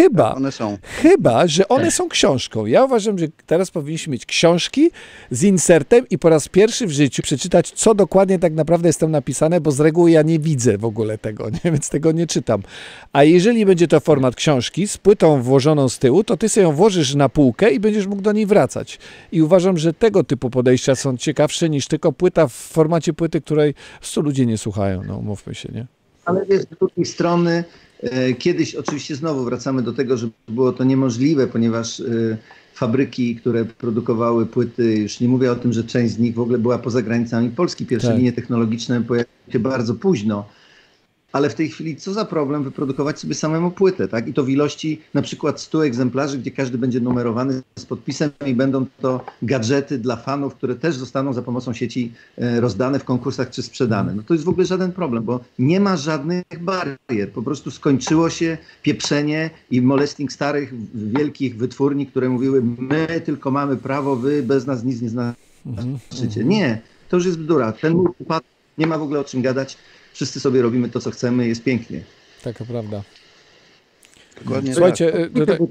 Chyba, że one są książką. Ja uważam, że teraz powinniśmy mieć książki z insertem i po raz pierwszy w życiu przeczytać, co dokładnie tak naprawdę jest tam napisane, bo z reguły ja nie widzę w ogóle tego, nie? Więc tego nie czytam. A jeżeli będzie to format książki z płytą włożoną z tyłu, to ty sobie ją włożysz na półkę i będziesz mógł do niej wracać. I uważam, że tego typu podejścia są ciekawsze niż tylko płyta w formacie płyty, której 100 ludzie nie słuchają. No, mówmy się, nie? Ale wiesz, z drugiej strony kiedyś oczywiście znowu wracamy do tego, że było to niemożliwe, ponieważ fabryki, które produkowały płyty, już nie mówię o tym, że część z nich w ogóle była poza granicami Polski. Pierwsze linie technologiczne pojawiły się bardzo późno. Ale w tej chwili co za problem wyprodukować sobie samemu płytę, tak? I to w ilości na przykład 100 egzemplarzy, gdzie każdy będzie numerowany z podpisem i będą to gadżety dla fanów, które też zostaną za pomocą sieci rozdane w konkursach czy sprzedane. No to jest w ogóle żaden problem, bo nie ma żadnych barier. Po prostu skończyło się pieprzenie i molesting starych, wielkich wytwórni, które mówiły, my tylko mamy prawo, wy bez nas nic nie znaczycie. Nie, to już jest bzdura. Ten mój upadł, nie ma w ogóle o czym gadać. Wszyscy sobie robimy to, co chcemy, jest pięknie. Taka prawda. Dokładnie. Słuchajcie,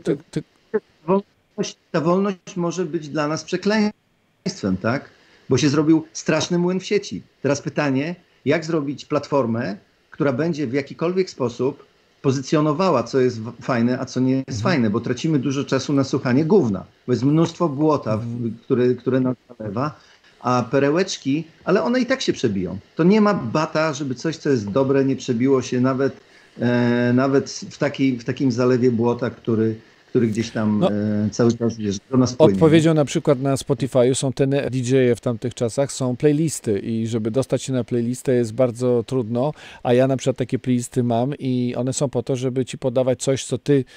ta wolność może być dla nas przekleństwem, tak? Bo się zrobił straszny młyn w sieci. Teraz pytanie, jak zrobić platformę, która będzie w jakikolwiek sposób pozycjonowała, co jest fajne, a co nie jest fajne, bo tracimy dużo czasu na słuchanie gówna, bo jest mnóstwo błota, które nas zalewa. A perełeczki, ale one i tak się przebiją. To nie ma bata, żeby coś, co jest dobre, nie przebiło się nawet w takim zalewie błota, który gdzieś tam cały czas do nas płynie. Odpowiedzią na przykład na Spotify są te DJ-e w tamtych czasach, są playlisty i żeby dostać się na playlistę jest bardzo trudno, a ja na przykład takie playlisty mam i one są po to, żeby ci podawać coś, co ty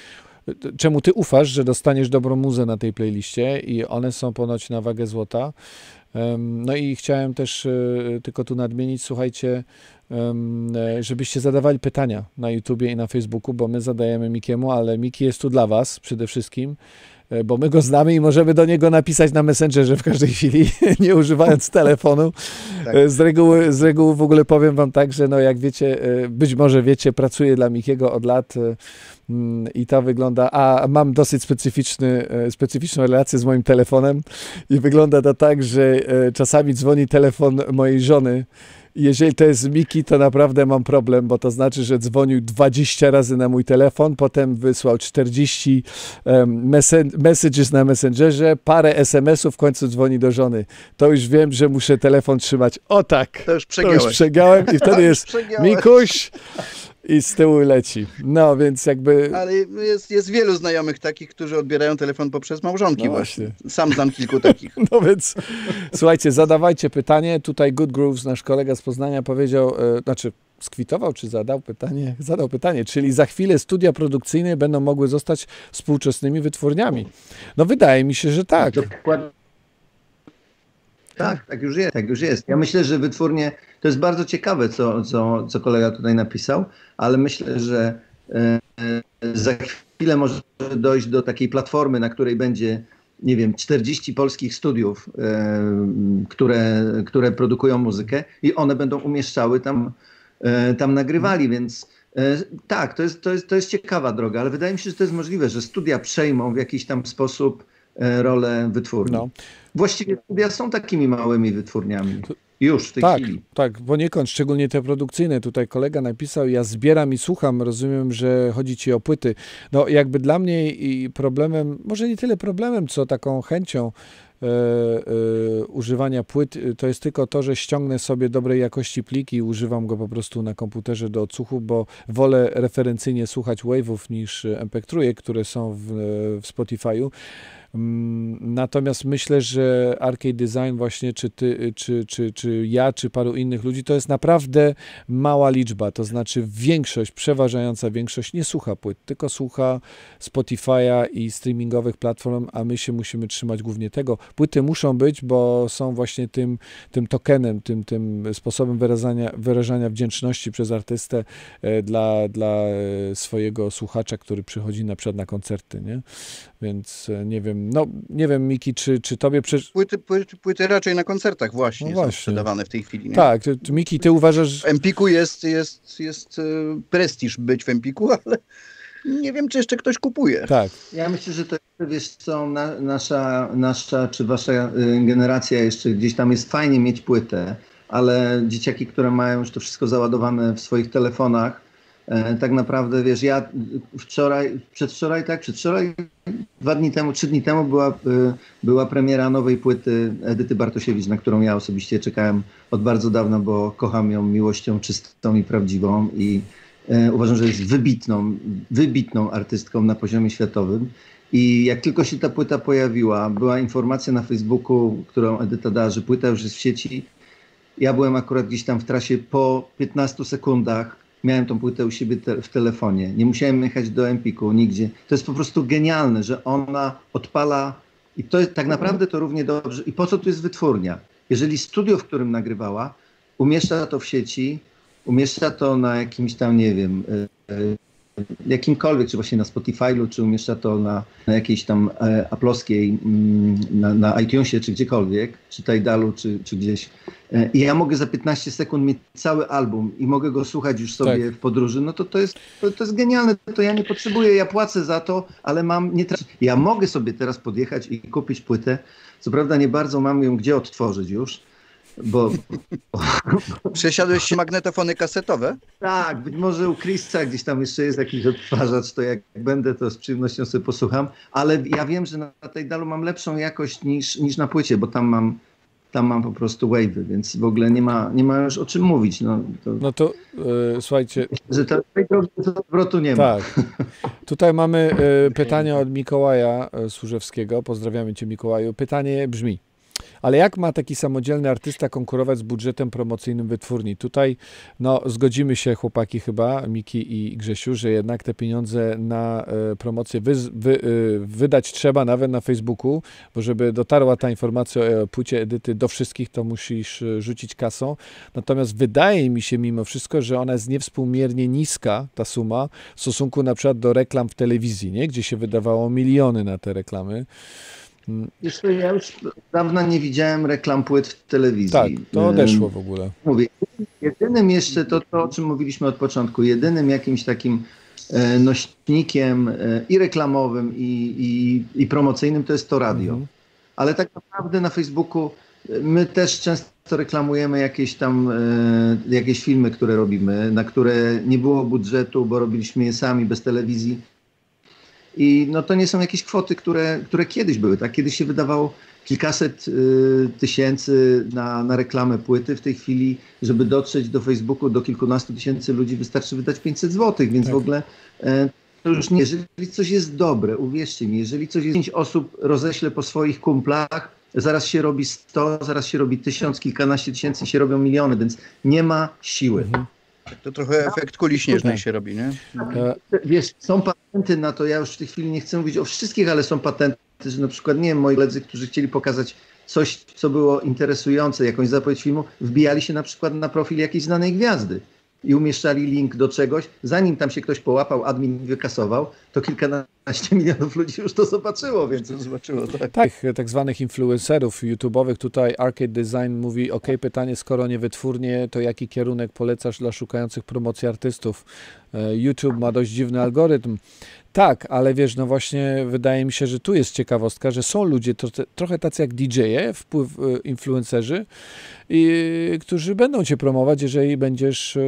czemu ty ufasz, że dostaniesz dobrą muzę na tej playliście i one są ponoć na wagę złota. No i chciałem też tylko tu nadmienić, słuchajcie, żebyście zadawali pytania na YouTubie i na Facebooku, bo my zadajemy Mikiemu, ale Miki jest tu dla was przede wszystkim, bo my go znamy i możemy do niego napisać na Messengerze w każdej chwili, nie używając telefonu. Tak. Z reguły w ogóle powiem wam tak, że no jak wiecie, być może wiecie, pracuję dla Mikiego od lat i to wygląda, mam dosyć specyficzną relację z moim telefonem i wygląda to tak, że czasami dzwoni telefon mojej żony. Jeżeli to jest Miki, to naprawdę mam problem, bo to znaczy, że dzwonił 20 razy na mój telefon, potem wysłał 40 messages na Messengerze, parę SMS-ów, w końcu dzwoni do żony. To już wiem, że muszę telefon trzymać. O tak, to już przegiąłem i wtedy jest Mikuś i z tyłu leci. No, więc jakby... Ale jest wielu znajomych takich, którzy odbierają telefon poprzez małżonki no właśnie. Sam znam kilku takich. No więc, słuchajcie, zadawajcie pytanie. Tutaj Good Grooves, nasz kolega z Poznania powiedział, skwitował, czy zadał pytanie? Zadał pytanie, czyli za chwilę studia produkcyjne będą mogły zostać współczesnymi wytwórniami. No wydaje mi się, że tak. Dokładnie. Tak, tak już jest. Ja myślę, że wytwórnie, to jest bardzo ciekawe, co kolega tutaj napisał, ale myślę, że za chwilę może dojść do takiej platformy, na której będzie, nie wiem, 40 polskich studiów, które produkują muzykę i one będą umieszczały tam nagrywali, więc tak, to jest ciekawa droga, ale wydaje mi się, że to jest możliwe, że studia przejmą w jakiś tam sposób rolę wytwórni. No. Właściwie studia są takimi małymi wytwórniami. Już w tej chwili. Tak, poniekąd, szczególnie te produkcyjne. Tutaj kolega napisał, ja zbieram i słucham, rozumiem, że chodzi ci o płyty. No jakby dla mnie i problemem, może nie tyle problemem, co taką chęcią używania płyt, to jest tylko to, że ściągnę sobie dobrej jakości pliki i używam go po prostu na komputerze do odsłuchu, bo wolę referencyjnie słuchać wave'ów niż MP3, które są w Spotify'u. Natomiast myślę, że Arcade Design właśnie, czy ty, czy ja, czy paru innych ludzi, to jest naprawdę mała liczba, to znaczy przeważająca większość nie słucha płyt, tylko słucha Spotify'a i streamingowych platform, a my się musimy trzymać głównie tego. Płyty muszą być, bo są właśnie tym tokenem, tym sposobem wyrażania wdzięczności przez artystę dla swojego słuchacza, który przychodzi na przykład na koncerty, nie? Więc nie wiem, Miki, czy tobie... Płyty raczej na koncertach właśnie są sprzedawane w tej chwili. Nie? Tak, Miki, ty uważasz... W Empiku jest prestiż być w Empiku, ale nie wiem, czy jeszcze ktoś kupuje. Tak. Ja myślę, że to wiesz co, nasza czy wasza generacja jeszcze gdzieś tam jest fajnie mieć płytę, ale dzieciaki, które mają już to wszystko załadowane w swoich telefonach, tak naprawdę, wiesz, ja przedwczoraj, 2 dni temu, 3 dni temu była premiera nowej płyty Edyty Bartosiewicz, na którą ja osobiście czekałem od bardzo dawna, bo kocham ją miłością czystą i prawdziwą i uważam, że jest wybitną artystką na poziomie światowym. I jak tylko się ta płyta pojawiła, była informacja na Facebooku, którą Edyta dała, że płyta już jest w sieci. Ja byłem akurat gdzieś tam w trasie po 15 sekundach. Miałem tą płytę u siebie w telefonie. Nie musiałem jechać do Empiku, nigdzie. To jest po prostu genialne, że ona odpala i to jest, tak naprawdę to równie dobrze. I po co tu jest wytwórnia? Jeżeli studio, w którym nagrywała, umieszcza to w sieci, umieszcza to na jakimś tam, nie wiem, jakimkolwiek, czy właśnie na Spotify'u, czy umieszcza to na jakiejś tam aplowskiej, na iTunesie, czy gdziekolwiek, czy Tidalu, czy gdzieś. I ja mogę za 15 sekund mieć cały album i mogę go słuchać już sobie w podróży, no to jest genialne, to ja nie potrzebuję, ja płacę za to, ale ja mogę sobie teraz podjechać i kupić płytę. Co prawda nie bardzo mam ją gdzie odtworzyć już, bo... Przesiadłeś się magnetofony kasetowe? Tak, być może u Chrisa gdzieś tam jeszcze jest jakiś odtwarzacz, to jak będę, to z przyjemnością sobie posłucham, ale ja wiem, że na Tidalu mam lepszą jakość niż na płycie, bo tam mam po prostu wave'y, więc w ogóle nie ma już o czym mówić. No to słuchajcie... Że tego zwrotu nie ma. Tak. Tutaj mamy pytanie od Mikołaja Służewskiego. Pozdrawiamy cię, Mikołaju. Pytanie brzmi: Ale jak ma taki samodzielny artysta konkurować z budżetem promocyjnym wytwórni? Tutaj no, zgodzimy się, chłopaki chyba, Miki i Grzesiu, że jednak te pieniądze na promocję wydać trzeba nawet na Facebooku, bo żeby dotarła ta informacja o płycie Edyty do wszystkich, to musisz rzucić kasą. Natomiast wydaje mi się mimo wszystko, że ona jest niewspółmiernie niska, ta suma, w stosunku na przykład do reklam w telewizji, nie? Gdzie się wydawało miliony na te reklamy. Wiesz co, ja już dawno nie widziałem reklam płyt w telewizji. Tak, to odeszło w ogóle. Mówię, jedynym jeszcze to, o czym mówiliśmy od początku, jedynym jakimś takim nośnikiem i reklamowym, i promocyjnym to jest to radio. Ale tak naprawdę na Facebooku my też często reklamujemy jakieś filmy, które robimy, na które nie było budżetu, bo robiliśmy je sami, bez telewizji. I no to nie są jakieś kwoty, które kiedyś były. Tak? Kiedyś się wydawało kilkaset tysięcy na reklamę płyty. W tej chwili, żeby dotrzeć do Facebooku do kilkunastu tysięcy ludzi, wystarczy wydać 500 zł, więc tak. W ogóle to już nie. Jeżeli coś jest dobre, uwierzcie mi, jeżeli coś jest 5 osób roześle po swoich kumplach, zaraz się robi 100, zaraz się robi 1000, kilkanaście tysięcy, się robią miliony, więc nie ma siły. To trochę efekt kuli śnieżnej się robi, nie? Wiesz, są patenty na to, ja już w tej chwili nie chcę mówić o wszystkich, ale są patenty, że na przykład, nie wiem, moi koledzy, którzy chcieli pokazać coś, co było interesujące, jakąś zapowiedź filmu, wbijali się na przykład na profil jakiejś znanej gwiazdy i umieszczali link do czegoś, zanim tam się ktoś połapał, admin wykasował, to kilkanaście milionów ludzi już to zobaczyło, więc to zobaczyło. Tak zwanych influencerów YouTube'owych, tutaj Arcade Design mówi, pytanie, skoro nie wytwórnie, to jaki kierunek polecasz dla szukających promocji artystów? YouTube ma dość dziwny algorytm. Tak, ale wiesz, no właśnie wydaje mi się, że tu jest ciekawostka, że są ludzie trochę tacy jak DJ-e, influencerzy, którzy będą cię promować, jeżeli będziesz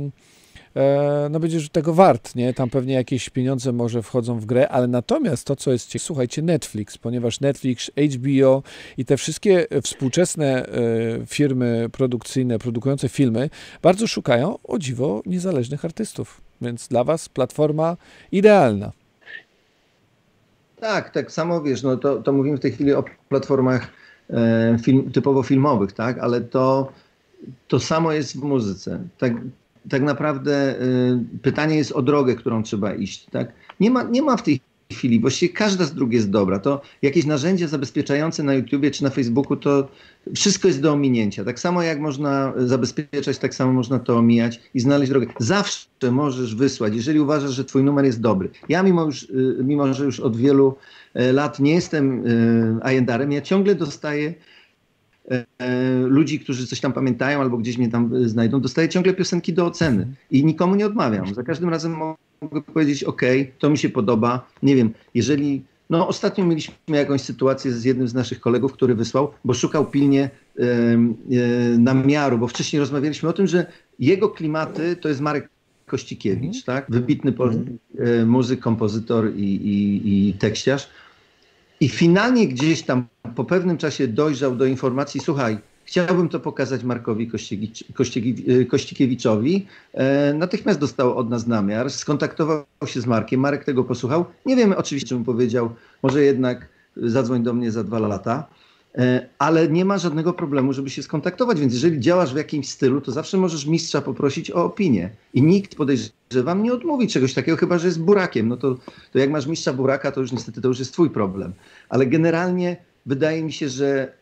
będziesz tego wart, nie? Tam pewnie jakieś pieniądze może wchodzą w grę, ale natomiast to, co jest słuchajcie, Netflix, ponieważ Netflix, HBO i te wszystkie współczesne firmy produkcyjne, produkujące filmy, bardzo szukają, o dziwo, niezależnych artystów. Więc dla was platforma idealna. Tak samo wiesz, no to mówimy w tej chwili o platformach typowo filmowych, tak? Ale to samo jest w muzyce. Tak naprawdę pytanie jest o drogę, którą trzeba iść. Tak? Nie ma w tej chwili, właściwie każda z dróg jest dobra. To jakieś narzędzia zabezpieczające na YouTubie czy na Facebooku, to wszystko jest do ominięcia. Tak samo jak można zabezpieczać, tak samo można to omijać i znaleźć drogę. Zawsze możesz wysłać, jeżeli uważasz, że twój numer jest dobry. Ja mimo że już od wielu lat nie jestem agendarem, ja ciągle dostaję ludzi, którzy coś tam pamiętają albo gdzieś mnie tam znajdą, dostaję ciągle piosenki do oceny i nikomu nie odmawiam. Za każdym razem mogę powiedzieć, to mi się podoba. Nie wiem, jeżeli... No ostatnio mieliśmy jakąś sytuację z jednym z naszych kolegów, który wysłał, bo szukał pilnie namiaru, bo wcześniej rozmawialiśmy o tym, że jego klimaty to jest Marek Kościkiewicz, tak? Wybitny muzyk, kompozytor i tekściarz. I finalnie gdzieś tam po pewnym czasie dojrzał do informacji, słuchaj, chciałbym to pokazać Markowi Kościkiewiczowi. Natychmiast dostał od nas namiar, skontaktował się z Markiem, Marek tego posłuchał. Nie wiemy oczywiście, czy mu powiedział, może jednak zadzwoń do mnie za 2 lata, ale nie ma żadnego problemu, żeby się skontaktować, więc jeżeli działasz w jakimś stylu, to zawsze możesz mistrza poprosić o opinię. I nikt, podejrzewam, nie odmówi czegoś takiego, chyba że jest burakiem. No to jak masz mistrza buraka, to już niestety to już jest twój problem. Ale generalnie wydaje mi się, że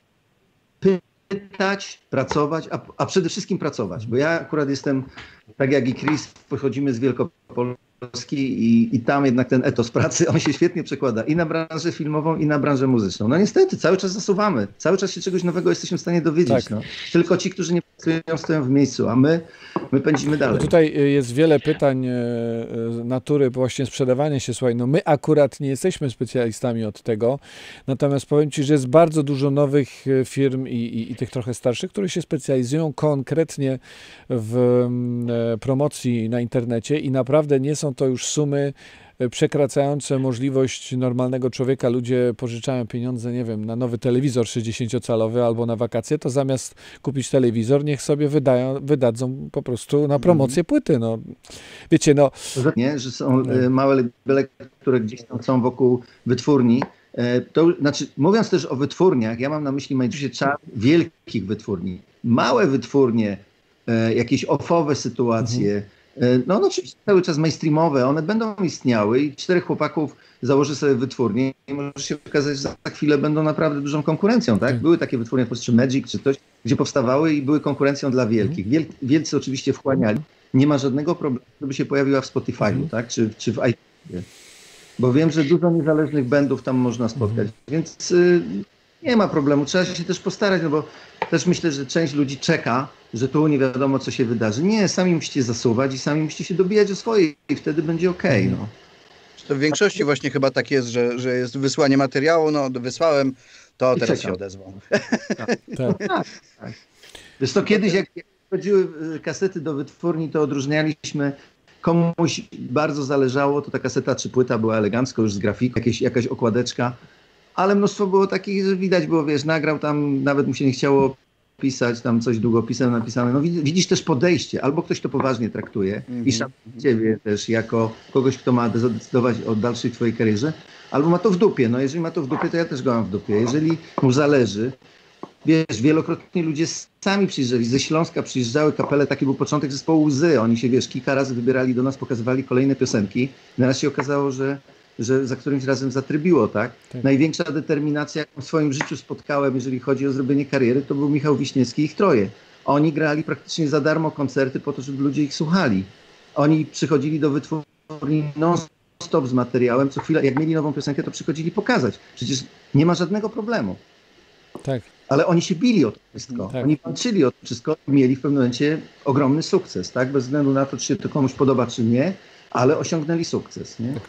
pytać, pracować, a przede wszystkim pracować. Bo ja akurat jestem, tak jak i Chris, pochodzimy z Wielkopolski i tam jednak ten etos pracy, on się świetnie przekłada i na branżę filmową, i na branżę muzyczną. No niestety, cały czas zasuwamy. Cały czas się czegoś nowego jesteśmy w stanie dowiedzieć. Tak. No. Tylko ci, którzy nie pracują, stoją w miejscu, a my pędzimy dalej. No tutaj jest wiele pytań natury właśnie sprzedawania się. Słuchaj, no my akurat nie jesteśmy specjalistami od tego, natomiast powiem ci, że jest bardzo dużo nowych firm i tych trochę starszych, które się specjalizują konkretnie w promocji na internecie i naprawdę nie są to już sumy przekraczające możliwość normalnego człowieka. Ludzie pożyczają pieniądze, nie wiem, na nowy telewizor 60-calowy albo na wakacje, to zamiast kupić telewizor, niech sobie wydadzą po prostu na promocję płyty. No. Wiecie, no... Nie, że są małe labele, które gdzieś tam są wokół wytwórni To znaczy, mówiąc też o wytwórniach, ja mam na myśli czas wielkich wytwórni. Małe wytwórnie, jakieś offowe sytuacje, no oczywiście cały czas mainstreamowe, one będą istniały i 4 chłopaków założy sobie wytwórnię i może się okazać, że za chwilę będą naprawdę dużą konkurencją, tak? Były takie wytwórnie jak czy Magic czy coś, gdzie powstawały i były konkurencją dla wielkich. Wielcy oczywiście wchłaniali. Nie ma żadnego problemu, żeby się pojawiła w Spotify'u, tak? Czy w iTunesie. Bo wiem, że dużo niezależnych bandów tam można spotkać, więc nie ma problemu. Trzeba się też postarać, no bo też myślę, że część ludzi czeka, że tu nie wiadomo, co się wydarzy. Nie, sami musicie zasuwać i sami musicie się dobijać o swoje i wtedy będzie okej, no. To w większości właśnie chyba tak jest, że jest wysłanie materiału, no wysłałem, to I teraz czekam. się odezwą. Tak. Wiesz to kiedyś, jak chodziły kasety do wytwórni, to odróżnialiśmy. Komuś bardzo zależało, to ta kaseta czy płyta była elegancko już z grafiką, jakaś okładeczka, ale mnóstwo było takich, że widać było, wiesz, nagrał tam, nawet mu się nie chciało pisać, tam coś długopisem napisane. No widzisz też podejście, albo ktoś to poważnie traktuje i szanuje ciebie też jako kogoś, kto ma zadecydować o dalszej twojej karierze, albo ma to w dupie. No jeżeli ma to w dupie, to ja też go mam w dupie. Jeżeli mu zależy, wiesz, wielokrotnie ludzie sami przyjeżdżali, ze Śląska przyjeżdżały kapele, taki był początek zespołu Łzy. Oni się, wiesz, kilka razy wybierali do nas, pokazywali kolejne piosenki. Naraz się okazało, że za którymś razem zatrybiło, tak? Największa determinacja, jaką w swoim życiu spotkałem, jeżeli chodzi o zrobienie kariery, to był Michał Wiśniewski i ich troje. Oni grali praktycznie za darmo koncerty po to, żeby ludzie ich słuchali. Oni przychodzili do wytwórni non-stop z materiałem, co chwilę, jak mieli nową piosenkę, to przychodzili pokazać. Przecież nie ma żadnego problemu. Tak. Ale oni się bili o to wszystko. Tak. Oni walczyli o to wszystko i mieli w pewnym momencie ogromny sukces, tak? Bez względu na to, czy się to komuś podoba, czy nie, ale osiągnęli sukces, nie?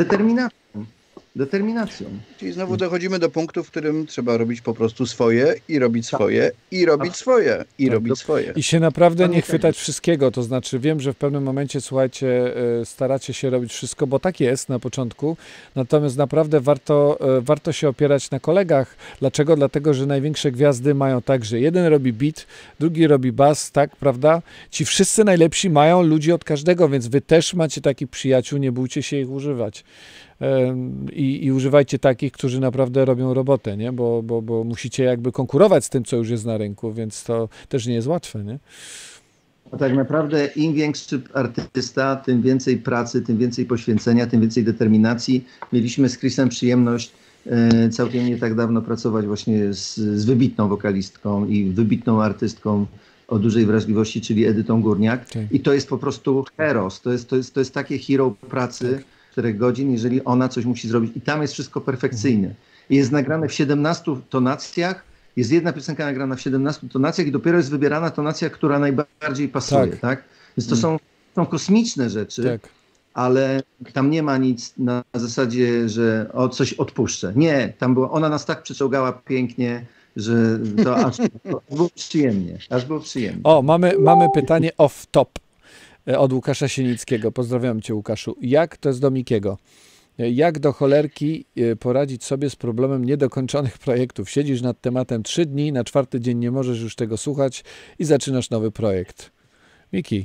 Determinacją. Czyli znowu dochodzimy do punktu, w którym trzeba robić po prostu swoje i robić swoje i robić swoje i robić swoje. I się naprawdę nie chwytać wszystkiego, to znaczy wiem, że w pewnym momencie, słuchajcie, staracie się robić wszystko, bo tak jest na początku, natomiast naprawdę warto się opierać na kolegach. Dlaczego? Dlatego, że największe gwiazdy mają tak, że jeden robi beat, drugi robi bas, tak, prawda? Ci wszyscy najlepsi mają ludzi od każdego, więc wy też macie takich przyjaciół, nie bójcie się ich używać. I używajcie takich, którzy naprawdę robią robotę, nie? Bo musicie jakby konkurować z tym, co już jest na rynku, więc to też nie jest łatwe, nie? A tak naprawdę im większy artysta, tym więcej pracy, tym więcej poświęcenia, tym więcej determinacji. Mieliśmy z Chrisem przyjemność całkiem nie tak dawno pracować właśnie z wybitną wokalistką i wybitną artystką o dużej wrażliwości, czyli Edytą Górniak. Tak. I to jest po prostu heros, to jest takie hero pracy. Tak. 4 godzin, jeżeli ona coś musi zrobić. I tam jest wszystko perfekcyjne. I jest nagrane w 17 tonacjach. Jest jedna piosenka nagrana w 17 tonacjach i dopiero jest wybierana tonacja, która najbardziej pasuje. Tak? Więc to są kosmiczne rzeczy, tak. Ale tam nie ma nic na zasadzie, że coś odpuszczę. Nie, tam ona nas tak przeczołgała pięknie, że to aż było przyjemnie. O, mamy pytanie off top. Od Łukasza Sienickiego. Pozdrawiam cię, Łukaszu. Jak to jest do Mikiego? Jak do cholerki poradzić sobie z problemem niedokończonych projektów? Siedzisz nad tematem 3 dni, na 4. dzień nie możesz już tego słuchać i zaczynasz nowy projekt. Miki.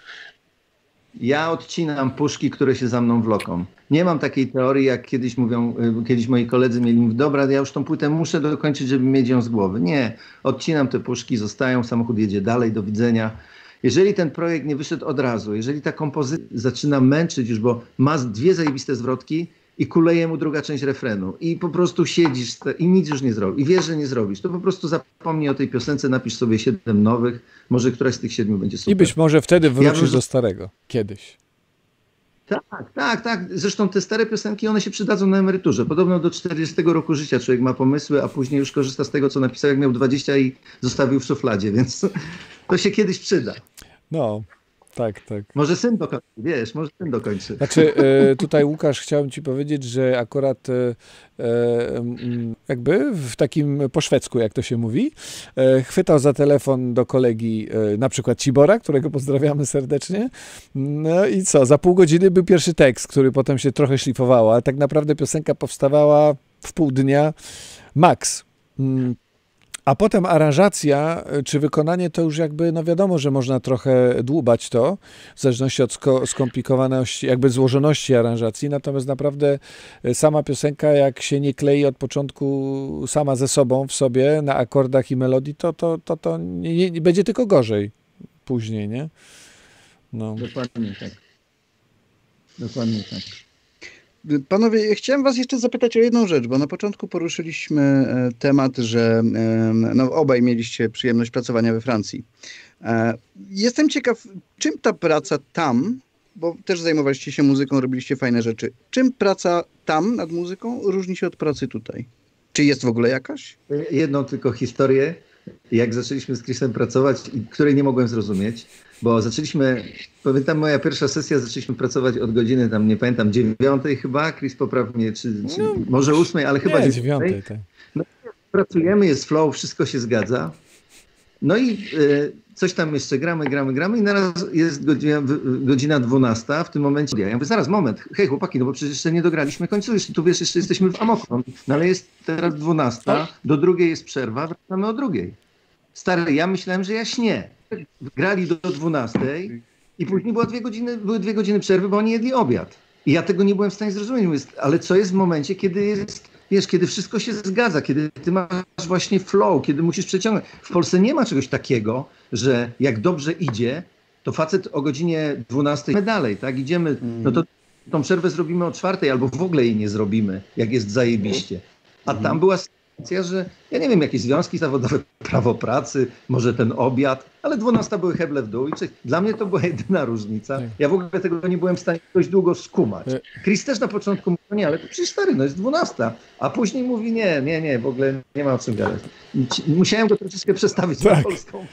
Ja odcinam puszki, które się za mną wloką. Nie mam takiej teorii, jak kiedyś moi koledzy mieli, dobra, ja już tą płytę muszę dokończyć, żeby mieć ją z głowy. Nie, odcinam te puszki, zostają, samochód jedzie dalej, do widzenia. Jeżeli ten projekt nie wyszedł od razu, jeżeli ta kompozycja zaczyna męczyć już, bo ma 2 zajebiste zwrotki i kuleje mu druga część refrenu i po prostu siedzisz i nic już nie zrobisz i wiesz, że nie zrobisz, to po prostu zapomnij o tej piosence, napisz sobie 7 nowych, może któraś z tych 7 będzie super. I być może wtedy wrócisz do starego, kiedyś. Tak. Zresztą te stare piosenki, one się przydadzą na emeryturze. Podobno do 40 roku życia człowiek ma pomysły, a później już korzysta z tego, co napisał, jak miał 20 i zostawił w szufladzie, więc to się kiedyś przyda. No, tak. Może syn dokończy. Znaczy, tutaj Łukasz, chciałem ci powiedzieć, że akurat jakby w takim po szwedzku, jak to się mówi, chwytał za telefon do kolegi, na przykład Cibora, którego pozdrawiamy serdecznie. No i co, za pół godziny był pierwszy tekst, który potem się trochę szlifowało, ale tak naprawdę piosenka powstawała w pół dnia max. A potem aranżacja czy wykonanie to już jakby, no wiadomo, że można trochę dłubać to, w zależności od skomplikowaności, jakby złożoności aranżacji, natomiast naprawdę sama piosenka, jak się nie klei od początku sama ze sobą w sobie na akordach i melodii, to nie będzie tylko gorzej później, nie? No. Dokładnie tak. Dokładnie tak. Panowie, ja chciałem was jeszcze zapytać o jedną rzecz, bo na początku poruszyliśmy temat, że no, obaj mieliście przyjemność pracowania we Francji. Jestem ciekaw, czym ta praca tam, bo też zajmowaliście się muzyką, robiliście fajne rzeczy, czym praca tam nad muzyką różni się od pracy tutaj? Czy jest w ogóle jakaś? Jedną tylko historię, jak zaczęliśmy z Chrisem pracować, której nie mogłem zrozumieć, bo zaczęliśmy, pamiętam moja pierwsza sesja, zaczęliśmy pracować od godziny tam, nie pamiętam, 9 chyba, Chris popraw mnie, czy No, może 8, ale chyba nie, 9. tak. No, pracujemy, jest flow, wszystko się zgadza. No i coś tam jeszcze gramy i naraz jest godzina 12, w tym momencie ja mówię, zaraz, moment, hej chłopaki, no bo przecież jeszcze nie dograliśmy końcu, jeszcze tu wiesz, jeszcze jesteśmy w amoku, no ale jest teraz 12, do 2 jest przerwa, wracamy o 2. Stary, ja myślałem, że ja śnię. Grali do 12 i później były 2 godziny przerwy, bo oni jedli obiad. I ja tego nie byłem w stanie zrozumieć. Mówię, ale co jest w momencie, kiedy jest, wiesz, kiedy wszystko się zgadza, kiedy ty masz właśnie flow, kiedy musisz przeciągnąć. W Polsce nie ma czegoś takiego, że jak dobrze idzie, to facet o godzinie 12 dalej, tak? Idziemy, no to tą przerwę zrobimy o 4 albo w ogóle jej nie zrobimy, jak jest zajebiście. A tam była sytuacja, że ja nie wiem, jakieś związki zawodowe, prawo pracy, może ten obiad, ale 12 były heble w dół i dla mnie to była jedyna różnica. Ja w ogóle tego nie byłem w stanie dość długo skumać. Chris też na początku mówi, nie, ale to przecież stary, no jest 12, a później mówi, nie, w ogóle nie ma o czym gadać. Musiałem go troszeczkę przestawić na polską.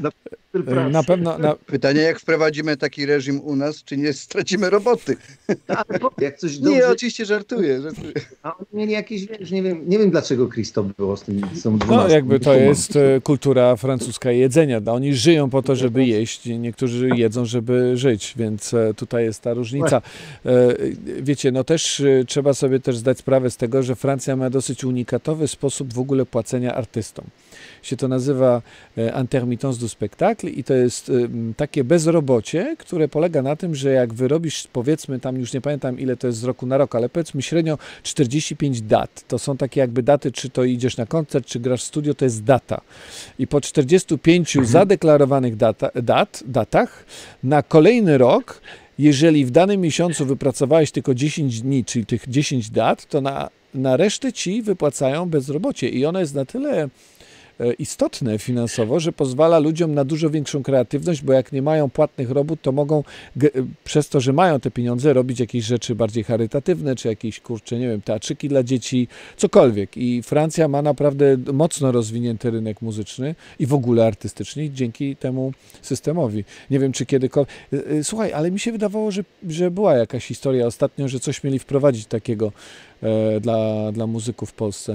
Na pewno. Pytanie, jak wprowadzimy taki reżim u nas, czy nie stracimy roboty? Jak coś dobrze... Nie, oczywiście żartuję. A oni mieli jakieś, wiesz, nie wiem dlaczego Chris to było z tym 12. No jakby to jest kultura francuska jedzenia. Oni żyją po to, żeby jeść. Niektórzy jedzą, żeby żyć, więc tutaj jest ta różnica. Wiecie, no też trzeba sobie też zdać sprawę z tego, że Francja ma dosyć unikatowy sposób w ogóle płacenia artystom. Się to nazywa intermittence du spectacle i to jest takie bezrobocie, które polega na tym, że jak wyrobisz, powiedzmy tam, już nie pamiętam ile to jest z roku na rok, ale powiedzmy średnio 45 dat. To są takie jakby daty, czy to idziesz na koncert, czy grasz w studio, to jest data. I po 45 zadeklarowanych datach na kolejny rok, jeżeli w danym miesiącu wypracowałeś tylko 10 dni, czyli tych 10 dat, to na resztę ci wypłacają bezrobocie i ono jest na tyle istotne finansowo, że pozwala ludziom na dużo większą kreatywność, bo jak nie mają płatnych robót, to mogą przez to, że mają te pieniądze, robić jakieś rzeczy bardziej charytatywne, czy jakieś, kurczę, nie wiem, teatrzyki dla dzieci, cokolwiek. I Francja ma naprawdę mocno rozwinięty rynek muzyczny i w ogóle artystyczny dzięki temu systemowi. Nie wiem, czy kiedykolwiek... Słuchaj, ale mi się wydawało, że była jakaś historia ostatnio, że coś mieli wprowadzić takiego dla muzyków w Polsce.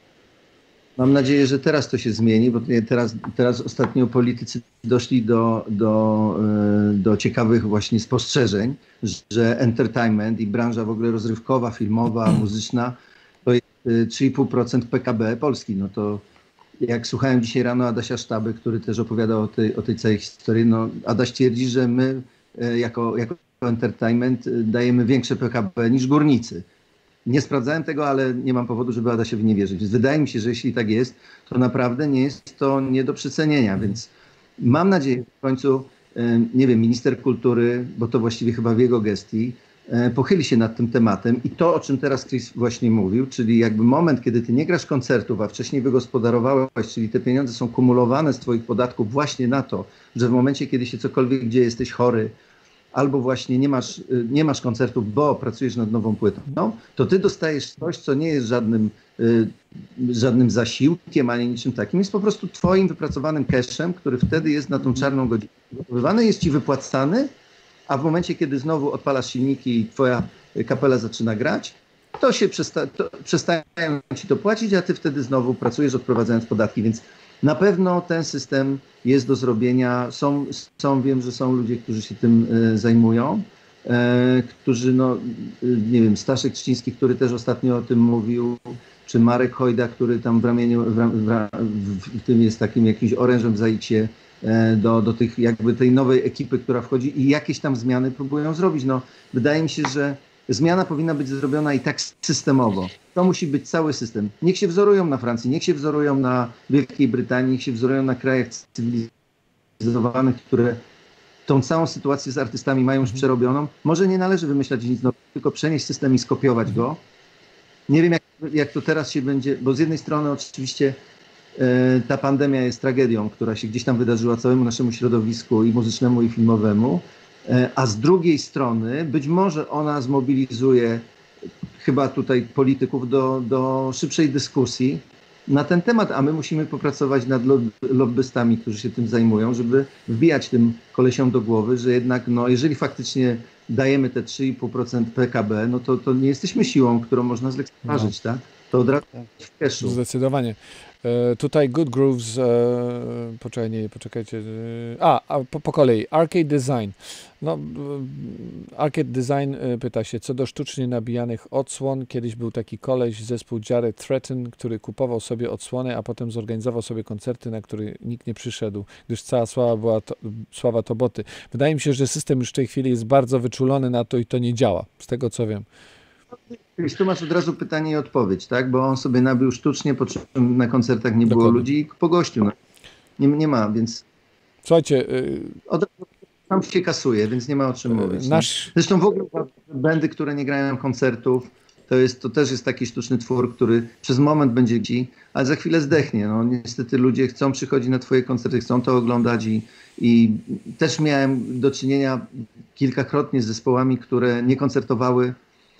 Mam nadzieję, że teraz to się zmieni, bo teraz ostatnio politycy doszli do ciekawych właśnie spostrzeżeń, że entertainment i branża w ogóle rozrywkowa, filmowa, muzyczna to jest 3,5% PKB Polski. No to jak słuchałem dzisiaj rano Adasia Sztaby, który też opowiadał o tej całej historii, no Adaś twierdzi, że my jako entertainment dajemy większe PKB niż górnicy. Nie sprawdzałem tego, ale nie mam powodu, żeby Adasiowi nie wierzyć. Więc wydaje mi się, że jeśli tak jest, to naprawdę nie jest to nie do przecenienia. Więc mam nadzieję, że w końcu, nie wiem, minister kultury, bo to właściwie chyba w jego gestii, pochyli się nad tym tematem i to, o czym teraz Chris właśnie mówił, czyli jakby moment, kiedy ty nie grasz koncertów, a wcześniej wygospodarowałeś, czyli te pieniądze są kumulowane z twoich podatków właśnie na to, że w momencie, kiedy się cokolwiek dzieje, jesteś chory, albo właśnie nie masz koncertów, bo pracujesz nad nową płytą, no, to ty dostajesz coś, co nie jest żadnym zasiłkiem, ani niczym takim. Jest po prostu twoim wypracowanym cashem, który wtedy jest na tą czarną godzinę przygotowywany, jest ci wypłacany, a w momencie, kiedy znowu odpalasz silniki i twoja kapela zaczyna grać, to się przestają ci to płacić, a ty wtedy znowu pracujesz, odprowadzając podatki, więc na pewno ten system jest do zrobienia. Wiem, że są ludzie, którzy się tym zajmują, którzy, no, nie wiem, Staszek Trzciński, który też ostatnio o tym mówił, czy Marek Hojda, który tam w ramieniu, w tym jest takim jakimś orężem zajdzie do tych, jakby tej nowej ekipy, która wchodzi i jakieś tam zmiany próbują zrobić. No, wydaje mi się, że zmiana powinna być zrobiona i tak systemowo. To musi być cały system. Niech się wzorują na Francji, niech się wzorują na Wielkiej Brytanii, niech się wzorują na krajach cywilizowanych, które tą całą sytuację z artystami mają już przerobioną. Może nie należy wymyślać nic nowego, tylko przenieść system i skopiować go. Nie wiem, jak to teraz się będzie, bo z jednej strony oczywiście ta pandemia jest tragedią, która się gdzieś tam wydarzyła całemu naszemu środowisku i muzycznemu, i filmowemu, a z drugiej strony być może ona zmobilizuje chyba tutaj polityków do szybszej dyskusji na ten temat, a my musimy popracować nad lobbystami, którzy się tym zajmują, żeby wbijać tym kolesiom do głowy, że jednak no, jeżeli faktycznie dajemy te 3,5% PKB, no to nie jesteśmy siłą, którą można zlekceważyć, tak? To od razu w cashu. Zdecydowanie. Tutaj Good Grooves, poczekajcie. Po kolei. Arcade Design. No, Arcade Design pyta się, co do sztucznie nabijanych odsłon. Kiedyś był taki koleś, zespół Jared Threaten, który kupował sobie odsłony, a potem zorganizował sobie koncerty, na które nikt nie przyszedł, gdyż cała sława to boty. Wydaje mi się, że system już w tej chwili jest bardzo wyczulony na to i to nie działa, z tego co wiem. Więc tu masz od razu pytanie i odpowiedź, tak? Bo on sobie nabił sztucznie, po czym na koncertach nie było ludzi i po gościu. No. Nie ma, więc... Słuchajcie... Od razu tam się kasuje, więc nie ma o czym mówić. Zresztą w ogóle bandy, które nie grają koncertów, to też jest taki sztuczny twór, który przez moment będzie ci, ale za chwilę zdechnie. No, niestety ludzie chcą przychodzić na twoje koncerty, chcą to oglądać i też miałem do czynienia kilkakrotnie z zespołami, które nie koncertowały,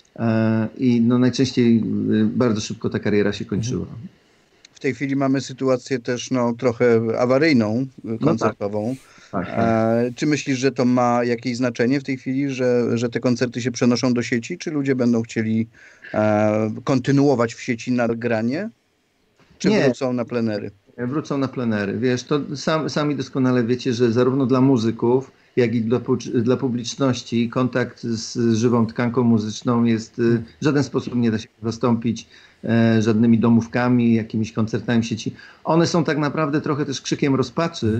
i no najczęściej bardzo szybko ta kariera się kończyła. W tej chwili mamy sytuację też no, trochę awaryjną, koncertową. Tak. Czy myślisz, że to ma jakieś znaczenie w tej chwili, że te koncerty się przenoszą do sieci? Czy ludzie będą chcieli kontynuować w sieci nagranie? Czy wrócą na plenery? Wrócą na plenery. Wiesz, to sami doskonale wiecie, że zarówno dla muzyków, jak i dla publiczności kontakt z żywą tkanką muzyczną jest w żaden sposób nie da się zastąpić żadnymi domówkami, jakimiś koncertami w sieci. One są tak naprawdę trochę też krzykiem rozpaczy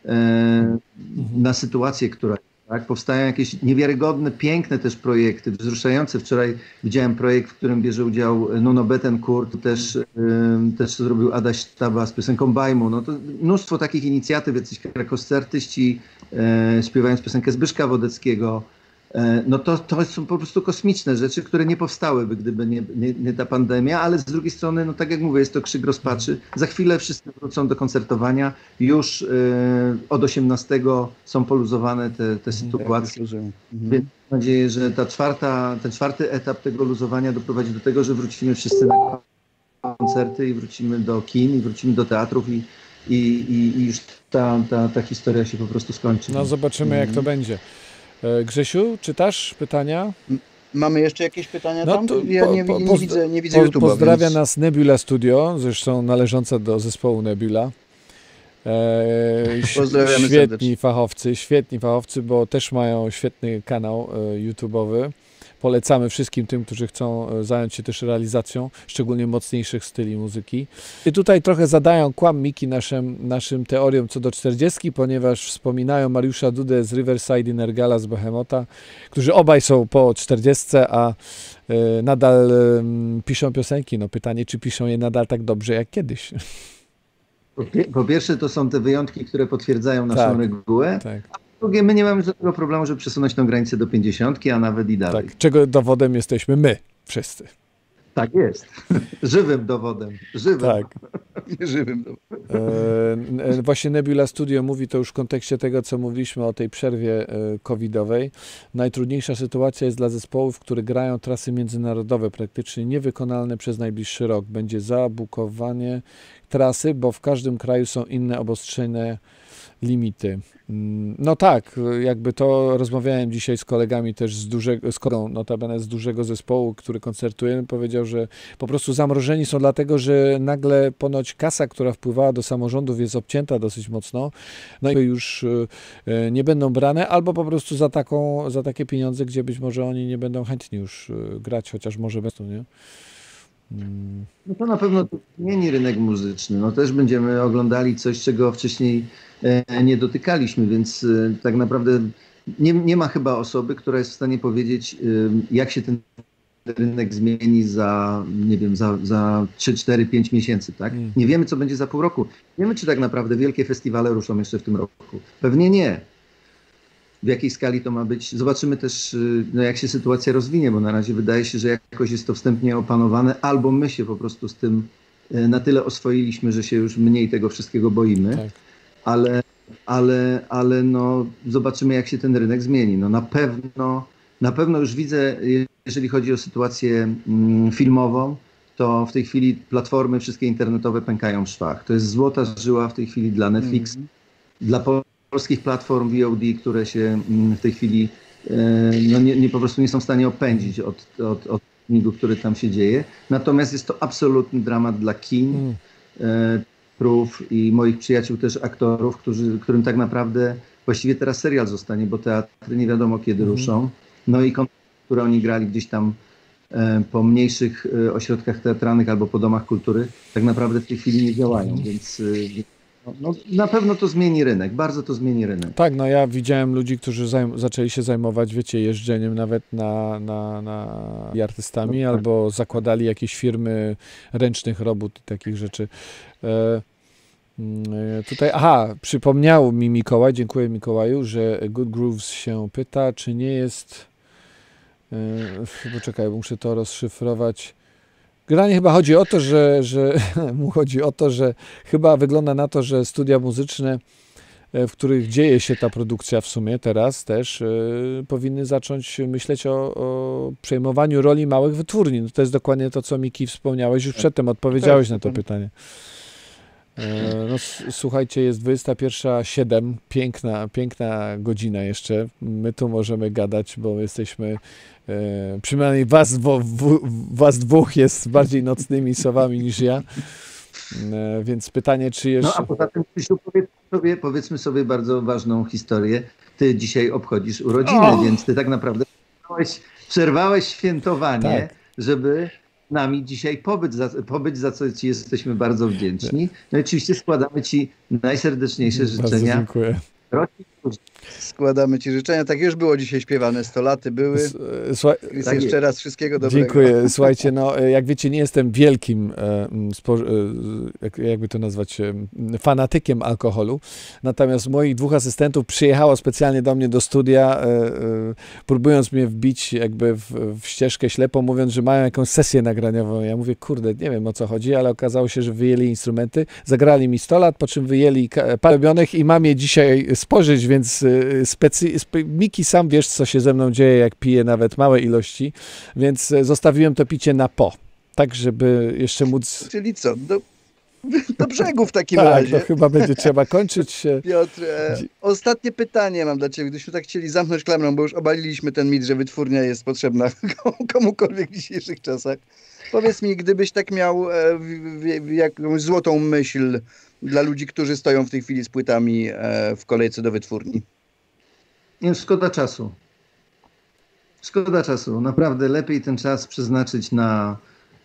na sytuację, która tak, powstają jakieś niewiarygodne, piękne też projekty, wzruszające. Wczoraj widziałem projekt, w którym bierze udział Nuno Bettencourt, też zrobił Adaś Sztaba z piosenką Bajmu. No to mnóstwo takich inicjatyw, jacyś krakowscy artyści śpiewając piosenkę Zbyszka Wodeckiego. No to są po prostu kosmiczne rzeczy, które nie powstałyby, gdyby nie ta pandemia, ale z drugiej strony, no tak jak mówię, jest to krzyk rozpaczy. Za chwilę wszyscy wrócą do koncertowania. Już od 18 są poluzowane te sytuacje. Więc mam nadzieję, że ten czwarty etap tego luzowania doprowadzi do tego, że wrócimy wszyscy na koncerty i wrócimy do kin i wrócimy do teatrów i już ta historia się po prostu skończy. No zobaczymy, jak to będzie. Grzesiu, czytasz pytania? Mamy jeszcze jakieś pytania tam? Ja nie widzę YouTube'a. Pozdrawia nas Nebula Studio, zresztą należąca do zespołu Nebula. Pozdrawiamy świetni fachowcy, bo też mają świetny kanał YouTube'owy. Polecamy wszystkim tym, którzy chcą zająć się też realizacją, szczególnie mocniejszych styli muzyki. I tutaj trochę zadają kłam Miki naszym teoriom co do 40, ponieważ wspominają Mariusza Dudę z Riverside i Nergala z Behemota, którzy obaj są po 40, a nadal piszą piosenki. No pytanie, czy piszą je nadal tak dobrze jak kiedyś. Po pierwsze, to są te wyjątki, które potwierdzają naszą regułę. Tak. Po drugie, my nie mamy żadnego problemu, żeby przesunąć tą granicę do 50, a nawet i dalej. Tak, czego dowodem jesteśmy my, wszyscy. Tak jest. Żywym dowodem. Tak. Żywym dowodem. Właśnie Nebula Studio mówi to już w kontekście tego, co mówiliśmy o tej przerwie covidowej. Najtrudniejsza sytuacja jest dla zespołów, które grają trasy międzynarodowe, praktycznie niewykonalne przez najbliższy rok. Będzie zabukowanie trasy, bo w każdym kraju są inne obostrzone limity. No tak, jakby to rozmawiałem dzisiaj z kolegami też notabene z dużego zespołu, który koncertuje, powiedział, że po prostu zamrożeni są dlatego, że nagle ponoć kasa, która wpływała do samorządów jest obcięta dosyć mocno, no i już nie będą brane, albo po prostu za takie pieniądze, gdzie być może oni nie będą chętni już grać, chociaż może będą, nie? No to na pewno to zmieni rynek muzyczny. No też będziemy oglądali coś, czego wcześniej nie dotykaliśmy, więc tak naprawdę nie ma chyba osoby, która jest w stanie powiedzieć, jak się ten rynek zmieni za, nie wiem, za 3, 4, 5 miesięcy, tak? Nie wiemy, co będzie za pół roku. Nie wiemy, czy tak naprawdę wielkie festiwale ruszą jeszcze w tym roku. Pewnie nie. W jakiej skali to ma być? Zobaczymy też, no, jak się sytuacja rozwinie, bo na razie wydaje się, że jakoś jest to wstępnie opanowane, albo my się po prostu z tym na tyle oswoiliśmy, że się już mniej tego wszystkiego boimy. Tak. Ale no, zobaczymy, jak się ten rynek zmieni. No, na pewno już widzę, jeżeli chodzi o sytuację filmową, to w tej chwili platformy wszystkie internetowe pękają w szwach. To jest złota żyła w tej chwili dla Netflix, dla polskich platform VOD, które się w tej chwili no po prostu nie są w stanie opędzić od filmu, który tam się dzieje. Natomiast jest to absolutny dramat dla kin, i moich przyjaciół też aktorów, którym tak naprawdę właściwie teraz serial zostanie, bo teatry nie wiadomo kiedy ruszą. No i koncerty, które oni grali gdzieś tam po mniejszych ośrodkach teatralnych albo po domach kultury, tak naprawdę w tej chwili nie działają, więc no, na pewno to zmieni rynek, bardzo to zmieni rynek. Tak, no ja widziałem ludzi, którzy zaczęli się zajmować, wiecie, jeżdżeniem nawet na artystami, no, tak. Albo zakładali jakieś firmy ręcznych robót i takich rzeczy. Tutaj, przypomniał mi Mikołaj, dziękuję Mikołaju, że Good Grooves się pyta, czy nie jest, poczekaj, muszę to rozszyfrować. Generalnie chyba chodzi o to, że chyba wygląda na to, że studia muzyczne, w których dzieje się ta produkcja w sumie teraz też, powinny zacząć myśleć o przejmowaniu roli małych wytwórni. No to jest dokładnie to, co Miki wspomniałeś, już przedtem odpowiedziałeś na to pytanie. No, słuchajcie, jest 21:07, piękna godzina jeszcze. My tu możemy gadać, bo jesteśmy, przynajmniej was dwóch jest bardziej nocnymi sowami niż ja. Więc pytanie, czy jeszcze... No a poza tym, Krzysiu, powiedzmy sobie bardzo ważną historię. Ty dzisiaj obchodzisz urodziny, więc ty tak naprawdę przerwałeś świętowanie, tak, żeby nami dzisiaj pobyć, za co ci jesteśmy bardzo wdzięczni. No i oczywiście składamy ci najserdeczniejsze życzenia. Bardzo dziękuję. Składamy ci życzenia. Tak już było dzisiaj śpiewane, 100 laty były. Tak jeszcze raz wszystkiego dobrego. Dziękuję. Słuchajcie, no jak wiecie, nie jestem wielkim, jakby to nazwać, fanatykiem alkoholu. Natomiast moich 2 asystentów przyjechało specjalnie do mnie do studia, próbując mnie wbić jakby w ścieżkę ślepą, mówiąc, że mają jakąś sesję nagraniową. Ja mówię, kurde, nie wiem o co chodzi, ale okazało się, że wyjęli instrumenty, zagrali mi 100 lat, po czym wyjęli parę robionych i mam je dzisiaj spożyć, więc Miki, sam wiesz, co się ze mną dzieje, jak piję nawet małe ilości, więc zostawiłem to picie na tak żeby jeszcze móc... Czyli co, do brzegu w takim razie. Tak, to chyba będzie trzeba kończyć. Piotr, ostatnie pytanie mam dla ciebie, gdybyśmy tak chcieli zamknąć klamrą, bo już obaliliśmy ten mit, że wytwórnia jest potrzebna komukolwiek w dzisiejszych czasach. Powiedz mi, gdybyś tak miał jakąś złotą myśl dla ludzi, którzy stoją w tej chwili z płytami w kolejce do wytwórni. Szkoda czasu. Szkoda czasu. Naprawdę lepiej ten czas przeznaczyć no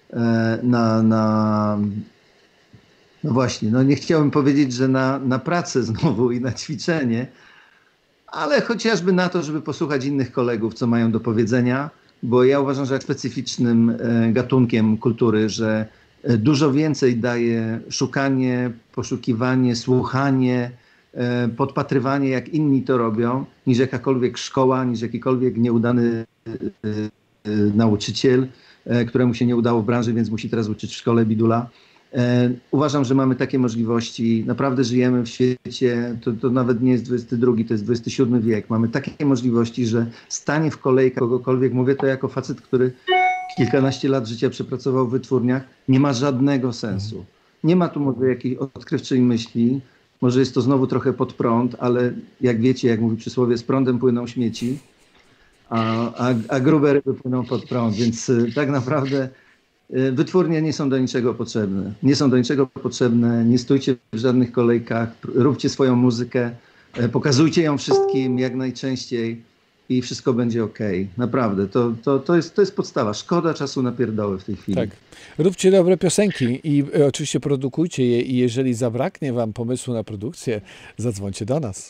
właśnie, no nie chciałbym powiedzieć, że na pracę znowu i na ćwiczenie, ale chociażby na to, żeby posłuchać innych kolegów, co mają do powiedzenia, bo ja uważam, że jak specyficznym gatunkiem kultury, że dużo więcej daje szukanie, poszukiwanie, słuchanie, podpatrywanie, jak inni to robią, niż jakakolwiek szkoła, niż jakikolwiek nieudany nauczyciel, któremu się nie udało w branży, więc musi teraz uczyć w szkole bidula. Uważam, że mamy takie możliwości. Naprawdę żyjemy w świecie, to nawet nie jest XXI, to jest XXVII wiek. Mamy takie możliwości, że stanie w kolejkach kogokolwiek, mówię to jako facet, który kilkanaście lat życia przepracował w wytwórniach, nie ma żadnego sensu. Nie ma tu może jakiejś odkrywczej myśli, może jest to znowu trochę pod prąd, ale jak wiecie, jak mówi przysłowie, z prądem płyną śmieci, a grube ryby płyną pod prąd, więc tak naprawdę wytwórnie nie są do niczego potrzebne. Nie są do niczego potrzebne, nie stójcie w żadnych kolejkach, róbcie swoją muzykę, pokazujcie ją wszystkim jak najczęściej. i wszystko będzie okej. Naprawdę, to jest podstawa. Szkoda czasu na pierdoły w tej chwili. Tak. Róbcie dobre piosenki i oczywiście produkujcie je i jeżeli zabraknie wam pomysłu na produkcję, zadzwońcie do nas.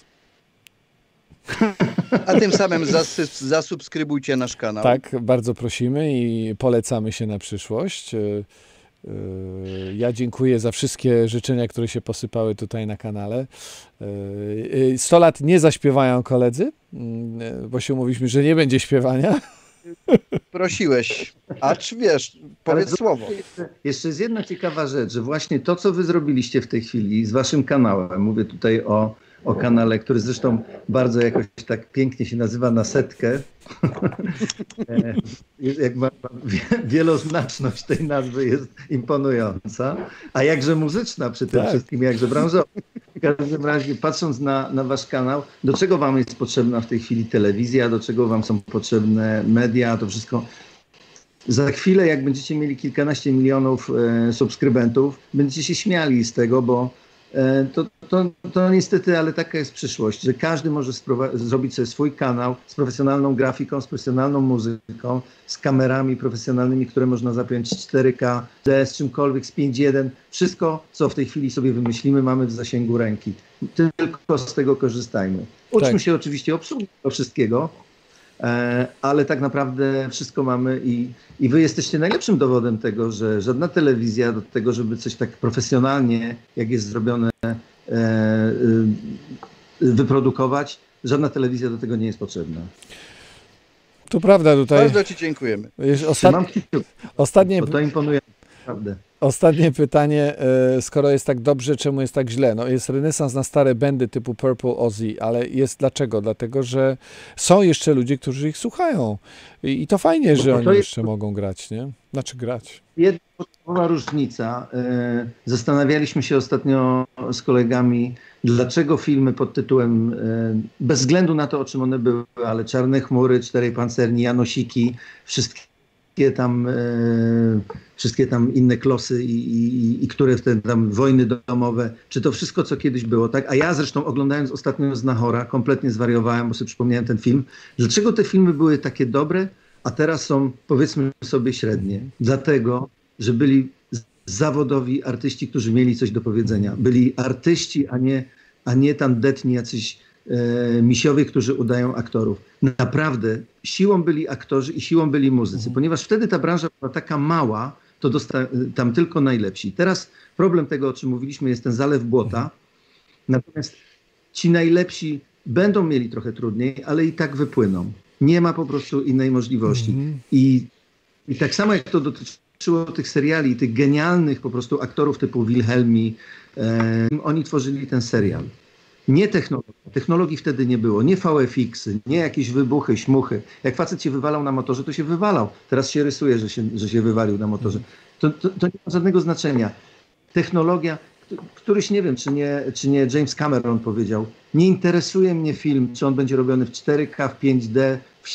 A tym samym zasubskrybujcie nasz kanał. Tak, bardzo prosimy i polecamy się na przyszłość. Ja dziękuję za wszystkie życzenia, które się posypały tutaj na kanale. 100 lat nie zaśpiewają koledzy, bo się umówiliśmy, że nie będzie śpiewania. Prosiłeś, acz wiesz, powiedz słowo. Jeszcze jest jedna ciekawa rzecz, że właśnie to, co wy zrobiliście w tej chwili z waszym kanałem, mówię tutaj o kanale, który zresztą bardzo jakoś tak pięknie się nazywa Na Setkę. Jak ma wieloznaczność tej nazwy jest imponująca, a jakże muzyczna przy tym wszystkim, jakże branżowa. W każdym razie, patrząc na wasz kanał, do czego wam jest potrzebna w tej chwili telewizja, do czego wam są potrzebne media, to wszystko. Za chwilę, jak będziecie mieli kilkanaście milionów subskrybentów, będziecie się śmiali z tego, bo to niestety, ale taka jest przyszłość, że każdy może zrobić sobie swój kanał z profesjonalną grafiką, z profesjonalną muzyką, z kamerami profesjonalnymi, które można zapiąć 4K, z czymkolwiek, z 5.1. Wszystko, co w tej chwili sobie wymyślimy, mamy w zasięgu ręki. Tylko z tego korzystajmy. Uczmy się oczywiście obsługi tego wszystkiego, ale tak naprawdę wszystko mamy i wy jesteście najlepszym dowodem tego, że żadna telewizja do tego, żeby coś tak profesjonalnie, jak jest zrobione, wyprodukować, żadna telewizja do tego nie jest potrzebna. To prawda tutaj. Bardzo ci dziękujemy. Ostatnie, bo to imponuje naprawdę. Ostatnie pytanie, skoro jest tak dobrze, czemu jest tak źle? No jest renesans na stare bandy typu Purple Ozzy, ale jest dlaczego? Dlatego, że są jeszcze ludzie, którzy ich słuchają i to fajnie, że oni jeszcze mogą grać, nie? Znaczy grać. Jedna podstawowa różnica. Zastanawialiśmy się ostatnio z kolegami, dlaczego filmy pod tytułem, bez względu na to, o czym one były, ale Czarne chmury, Czterej pancerni, Janosiki, wszystkie tam inne klosy i które wtedy tam wojny domowe, czy to wszystko, co kiedyś było, tak? A ja zresztą oglądając ostatnio Znachora, kompletnie zwariowałem, bo sobie przypomniałem ten film. Dlaczego te filmy były takie dobre, a teraz są, powiedzmy sobie, średnie? Dlatego, że byli zawodowi artyści, którzy mieli coś do powiedzenia. Byli artyści, a nie tandetni jacyś misiowie, którzy udają aktorów. Naprawdę siłą byli aktorzy i siłą byli muzycy, ponieważ wtedy ta branża była taka mała, to tam tylko najlepsi. Teraz problem tego, o czym mówiliśmy, jest ten zalew błota, natomiast ci najlepsi będą mieli trochę trudniej, ale i tak wypłyną. Nie ma po prostu innej możliwości. I tak samo jak to dotyczyło tych seriali, tych genialnych po prostu aktorów typu Wilhelmi, oni tworzyli ten serial. Nie technologii. Technologii wtedy nie było. Nie VFX-y, nie jakieś wybuchy, śmuchy. Jak facet się wywalał na motorze, to się wywalał. Teraz się rysuje, że się wywalił na motorze. To nie ma żadnego znaczenia. Technologia, któryś nie wiem, czy nie James Cameron powiedział, nie interesuje mnie film, czy on będzie robiony w 4K, w 5D, w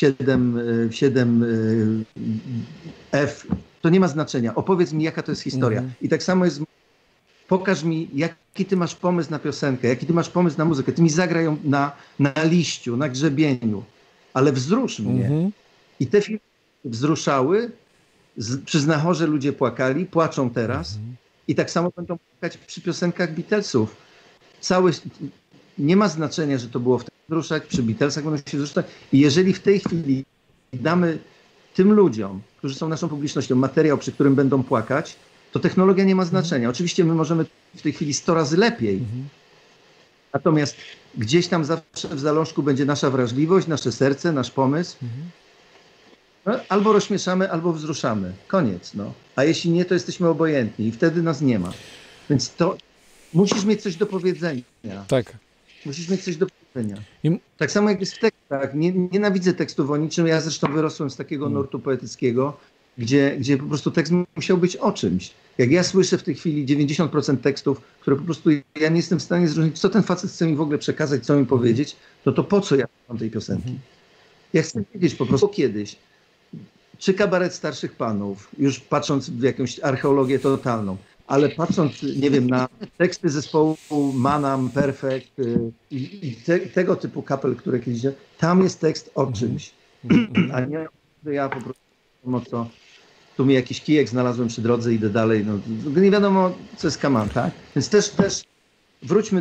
7F. To nie ma znaczenia. Opowiedz mi, jaka to jest historia. I tak samo jest. Pokaż mi, jaki ty masz pomysł na piosenkę, jaki ty masz pomysł na muzykę. Ty mi zagraj ją na liściu, na grzebieniu, ale wzrusz mnie. I te filmy wzruszały, przy Znachorze ludzie płakali, płaczą teraz i tak samo będą płakać przy piosenkach Beatlesów. Nie ma znaczenia, że to było wtedy wzruszać, przy Beatlesach będą się wzruszać. I jeżeli w tej chwili damy tym ludziom, którzy są naszą publicznością, materiał, przy którym będą płakać, to technologia nie ma znaczenia. Oczywiście my możemy w tej chwili 100 razy lepiej. Natomiast gdzieś tam zawsze w zalążku będzie nasza wrażliwość, nasze serce, nasz pomysł. No, albo rozśmieszamy, albo wzruszamy. Koniec. No. A jeśli nie, to jesteśmy obojętni i wtedy nas nie ma. Więc to musisz mieć coś do powiedzenia. Tak. Musisz mieć coś do powiedzenia. Tak samo jak jest w tekstach. Nienawidzę tekstów o niczym. Ja zresztą wyrosłem z takiego nurtu poetyckiego, gdzie po prostu tekst musiał być o czymś. Jak ja słyszę w tej chwili 90% tekstów, które po prostu ja nie jestem w stanie zrozumieć, co ten facet chce mi w ogóle przekazać, co mi powiedzieć, to po co ja mam tej piosenki? Ja chcę wiedzieć po prostu kiedyś, czy kabaret starszych panów, już patrząc w jakąś archeologię totalną, ale patrząc, nie wiem, na teksty zespołu Manam, Perfect i tego typu kapel, które kiedyś, tam jest tekst o czymś, a nie, że ja po prostu co, tu mi jakiś kijek znalazłem przy drodze, idę dalej, no nie wiadomo, co jest kaman, tak? Więc też wróćmy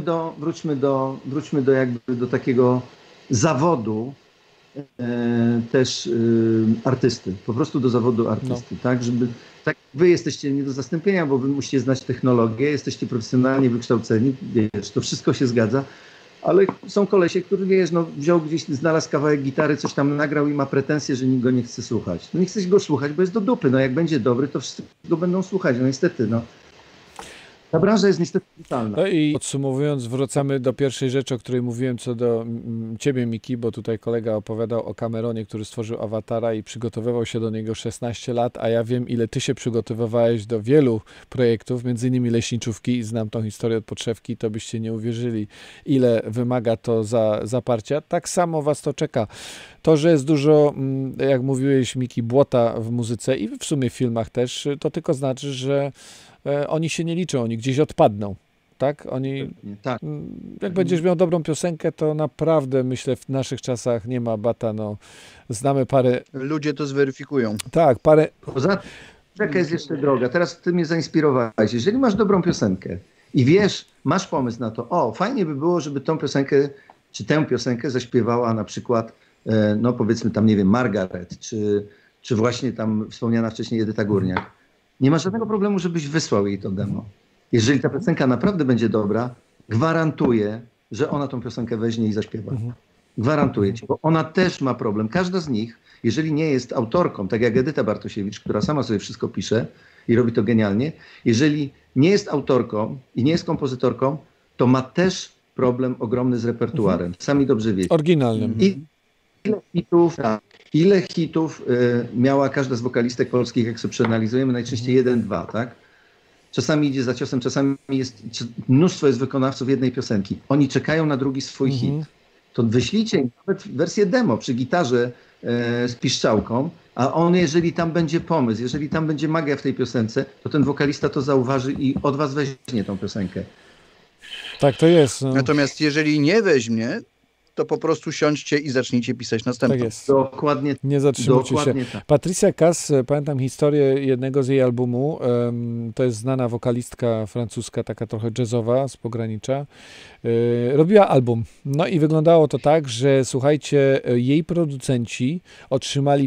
do jakby do takiego zawodu też artysty, po prostu do zawodu artysty, tak, żeby, tak, wy jesteście nie do zastąpienia, bo wy musicie znać technologię, jesteście profesjonalnie wykształceni, wiesz, to wszystko się zgadza, ale są kolesie, który, wiesz, no wziął gdzieś, znalazł kawałek gitary, coś tam nagrał i ma pretensje, że nikt go nie chce słuchać. No nie chcesz go słuchać, bo jest do dupy, no jak będzie dobry, to wszyscy go będą słuchać, no niestety, no. Ta branża jest niestety brutalna. No i podsumowując, wracamy do pierwszej rzeczy, o której mówiłem co do ciebie, Miki, bo tutaj kolega opowiadał o Cameronie, który stworzył awatara i przygotowywał się do niego 16 lat, a ja wiem, ile ty się przygotowywałeś do wielu projektów, między innymi leśniczówki i znam tą historię od podszewki, to byście nie uwierzyli, ile wymaga to zaparcia. Tak samo was to czeka. To, że jest dużo, jak mówiłeś, Miki, błota w muzyce i w sumie w filmach też, to tylko znaczy, że oni się nie liczą, oni gdzieś odpadną, tak? Oni, tak. Jak będziesz miał dobrą piosenkę, to naprawdę, myślę, w naszych czasach nie ma bata, no, znamy parę... Ludzie to zweryfikują. Tak, parę... Poza tym, jaka jest jeszcze droga, teraz ty mnie zainspirowałeś, jeżeli masz dobrą piosenkę i wiesz, masz pomysł na to, o, fajnie by było, żeby tą piosenkę, czy tę piosenkę zaśpiewała na przykład, no powiedzmy tam, nie wiem, Margaret, czy właśnie tam wspomniana wcześniej Edyta Górniak. Nie ma żadnego problemu, żebyś wysłał jej to demo. Jeżeli ta piosenka naprawdę będzie dobra, gwarantuję, że ona tą piosenkę weźmie i zaśpiewa. Gwarantuję ci, bo ona też ma problem. Każda z nich, jeżeli nie jest autorką, tak jak Edyta Bartosiewicz, która sama sobie wszystko pisze i robi to genialnie, jeżeli nie jest autorką i nie jest kompozytorką, to ma też problem ogromny z repertuarem. Sami dobrze wiecie. Oryginalnym. Ile hitów miała każda z wokalistek polskich, jak sobie przeanalizujemy, najczęściej 1, 2, tak? Czasami idzie za ciosem, czasami jest, mnóstwo jest wykonawców jednej piosenki. Oni czekają na drugi swój hit. To wyślijcie im nawet wersję demo przy gitarze z piszczałką, a on, jeżeli tam będzie pomysł, jeżeli tam będzie magia w tej piosence, to ten wokalista to zauważy i od was weźmie tą piosenkę. Tak to jest. No. Natomiast jeżeli nie weźmie, to po prostu siądźcie i zacznijcie pisać następną. Tak jest. Dokładnie. Nie zatrzymujcie się. Tak. Patricia Cass, pamiętam historię jednego z jej albumu, to jest znana wokalistka francuska, taka trochę jazzowa z pogranicza, robiła album. No i wyglądało to tak, że słuchajcie, jej producenci otrzymali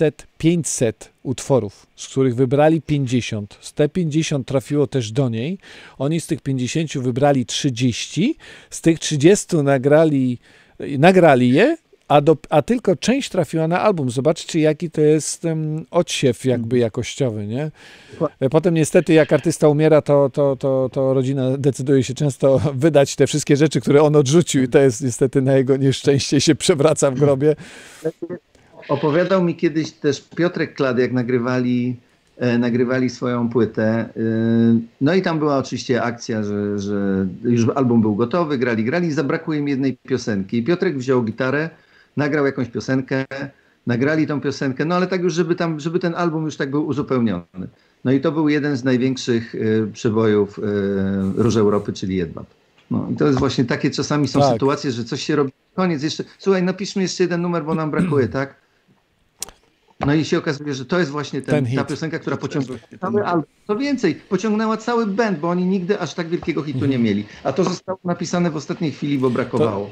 500 utworów, z których wybrali 50. Z te 50 trafiło też do niej. Oni z tych 50 wybrali 30. Z tych 30 nagrali je, a tylko część trafiła na album. Zobaczcie, jaki to jest odsiew jakby jakościowy, nie? Potem niestety, jak artysta umiera, to rodzina decyduje się często wydać te wszystkie rzeczy, które on odrzucił i to jest niestety na jego nieszczęście się przewraca w grobie. Opowiadał mi kiedyś też Piotrek Klady, jak nagrywali swoją płytę. No i tam była oczywiście akcja, że już album był gotowy, grali, zabrakło im jednej piosenki. I Piotrek wziął gitarę, nagrał jakąś piosenkę, nagrali tą piosenkę, no ale tak już, żeby ten album już tak był uzupełniony. No i to był jeden z największych przebojów Róż Europy, czyli Jedwab. No i to jest właśnie takie czasami są sytuacje, że coś się robi, koniec jeszcze, słuchaj, napiszmy jeszcze jeden numer, bo nam brakuje, tak? No i się okazuje, że to jest właśnie ta piosenka, która pociągnęła cały album. Co więcej, pociągnęła cały band, bo oni nigdy aż tak wielkiego hitu nie mieli. A to zostało napisane w ostatniej chwili, bo brakowało.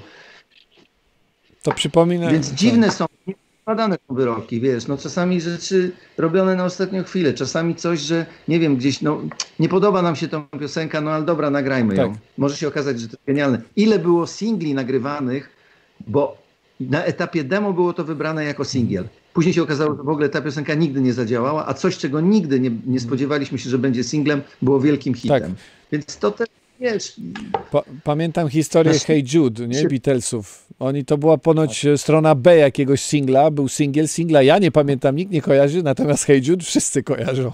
To przypomina... Więc dziwne są, niepadane są wyroki, wiesz, no czasami rzeczy robione na ostatnią chwilę, czasami coś, że nie wiem, gdzieś, no nie podoba nam się ta piosenka, no ale dobra, nagrajmy ją. Może się okazać, że to jest genialne. Ile było singli nagrywanych, bo na etapie demo było to wybrane jako singiel. Później się okazało, że w ogóle ta piosenka nigdy nie zadziałała, a coś, czego nigdy nie spodziewaliśmy się, że będzie singlem, było wielkim hitem. Tak. Więc to też, wiesz... Pamiętam historię Hey Jude, nie? Beatlesów. To była ponoć strona B jakiegoś singla, był singla, ja nie pamiętam, nikt nie kojarzy, natomiast Hey Jude wszyscy kojarzą.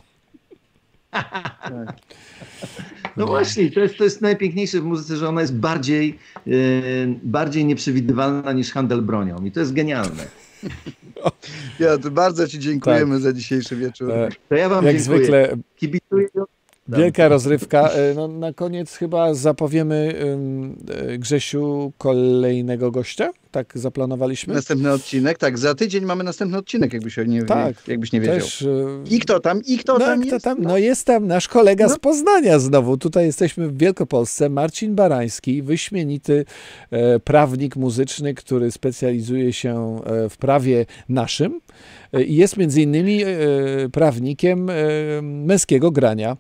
No właśnie, to jest najpiękniejsze w muzyce, że ona jest bardziej nieprzewidywalna niż handel bronią i to jest genialne. Ja to bardzo ci dziękujemy za dzisiejszy wieczór. To ja wam jak dziękuję. Zwykle Kibicuję Wielka rozrywka. No, na koniec chyba zapowiemy, Grzesiu, kolejnego gościa? Tak zaplanowaliśmy? Następny odcinek, tak, za tydzień mamy następny odcinek, jakbyś nie wiedział. Też, I kto tam jest? No jest tam nasz kolega z Poznania znowu. Tutaj jesteśmy w Wielkopolsce. Marcin Barański, wyśmienity prawnik muzyczny, który specjalizuje się w prawie naszym i jest między innymi prawnikiem męskiego grania.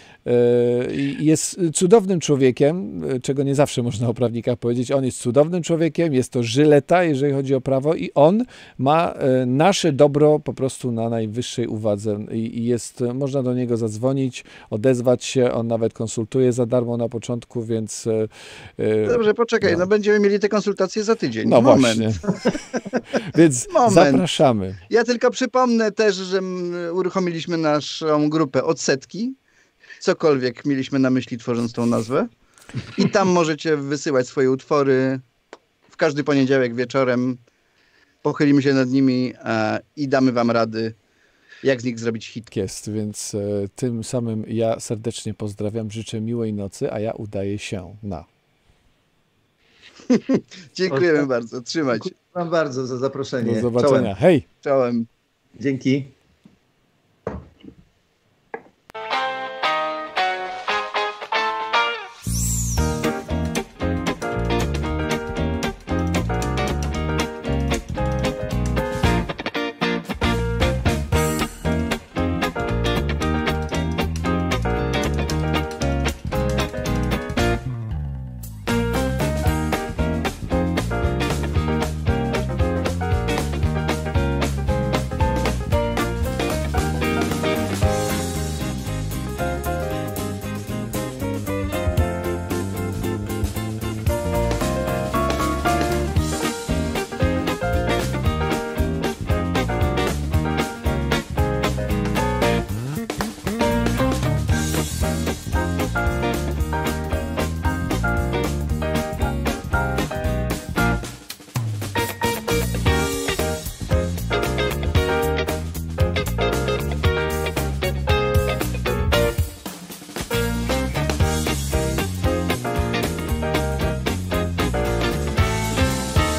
Jest cudownym człowiekiem, czego nie zawsze można o prawnikach powiedzieć. On jest cudownym człowiekiem, jest to żyleta, jeżeli chodzi o prawo, i on ma nasze dobro po prostu na najwyższej uwadze. I można do niego zadzwonić, odezwać się, on nawet konsultuje za darmo na początku, więc... Dobrze, poczekaj, no będziemy mieli te konsultacje za tydzień. No właśnie. Więc zapraszamy. Ja tylko przypomnę też, że uruchomiliśmy naszą grupę Odsetki. Cokolwiek mieliśmy na myśli, tworząc tą nazwę. I tam możecie wysyłać swoje utwory. W każdy poniedziałek wieczorem pochylimy się nad nimi i damy wam rady, jak z nich zrobić hit. Jest, więc tym samym ja serdecznie pozdrawiam, życzę miłej nocy, a ja udaję się na... Dziękujemy bardzo, trzymajcie. Dziękuję wam bardzo za zaproszenie. Do zobaczenia. Hej! Czołem. Dzięki.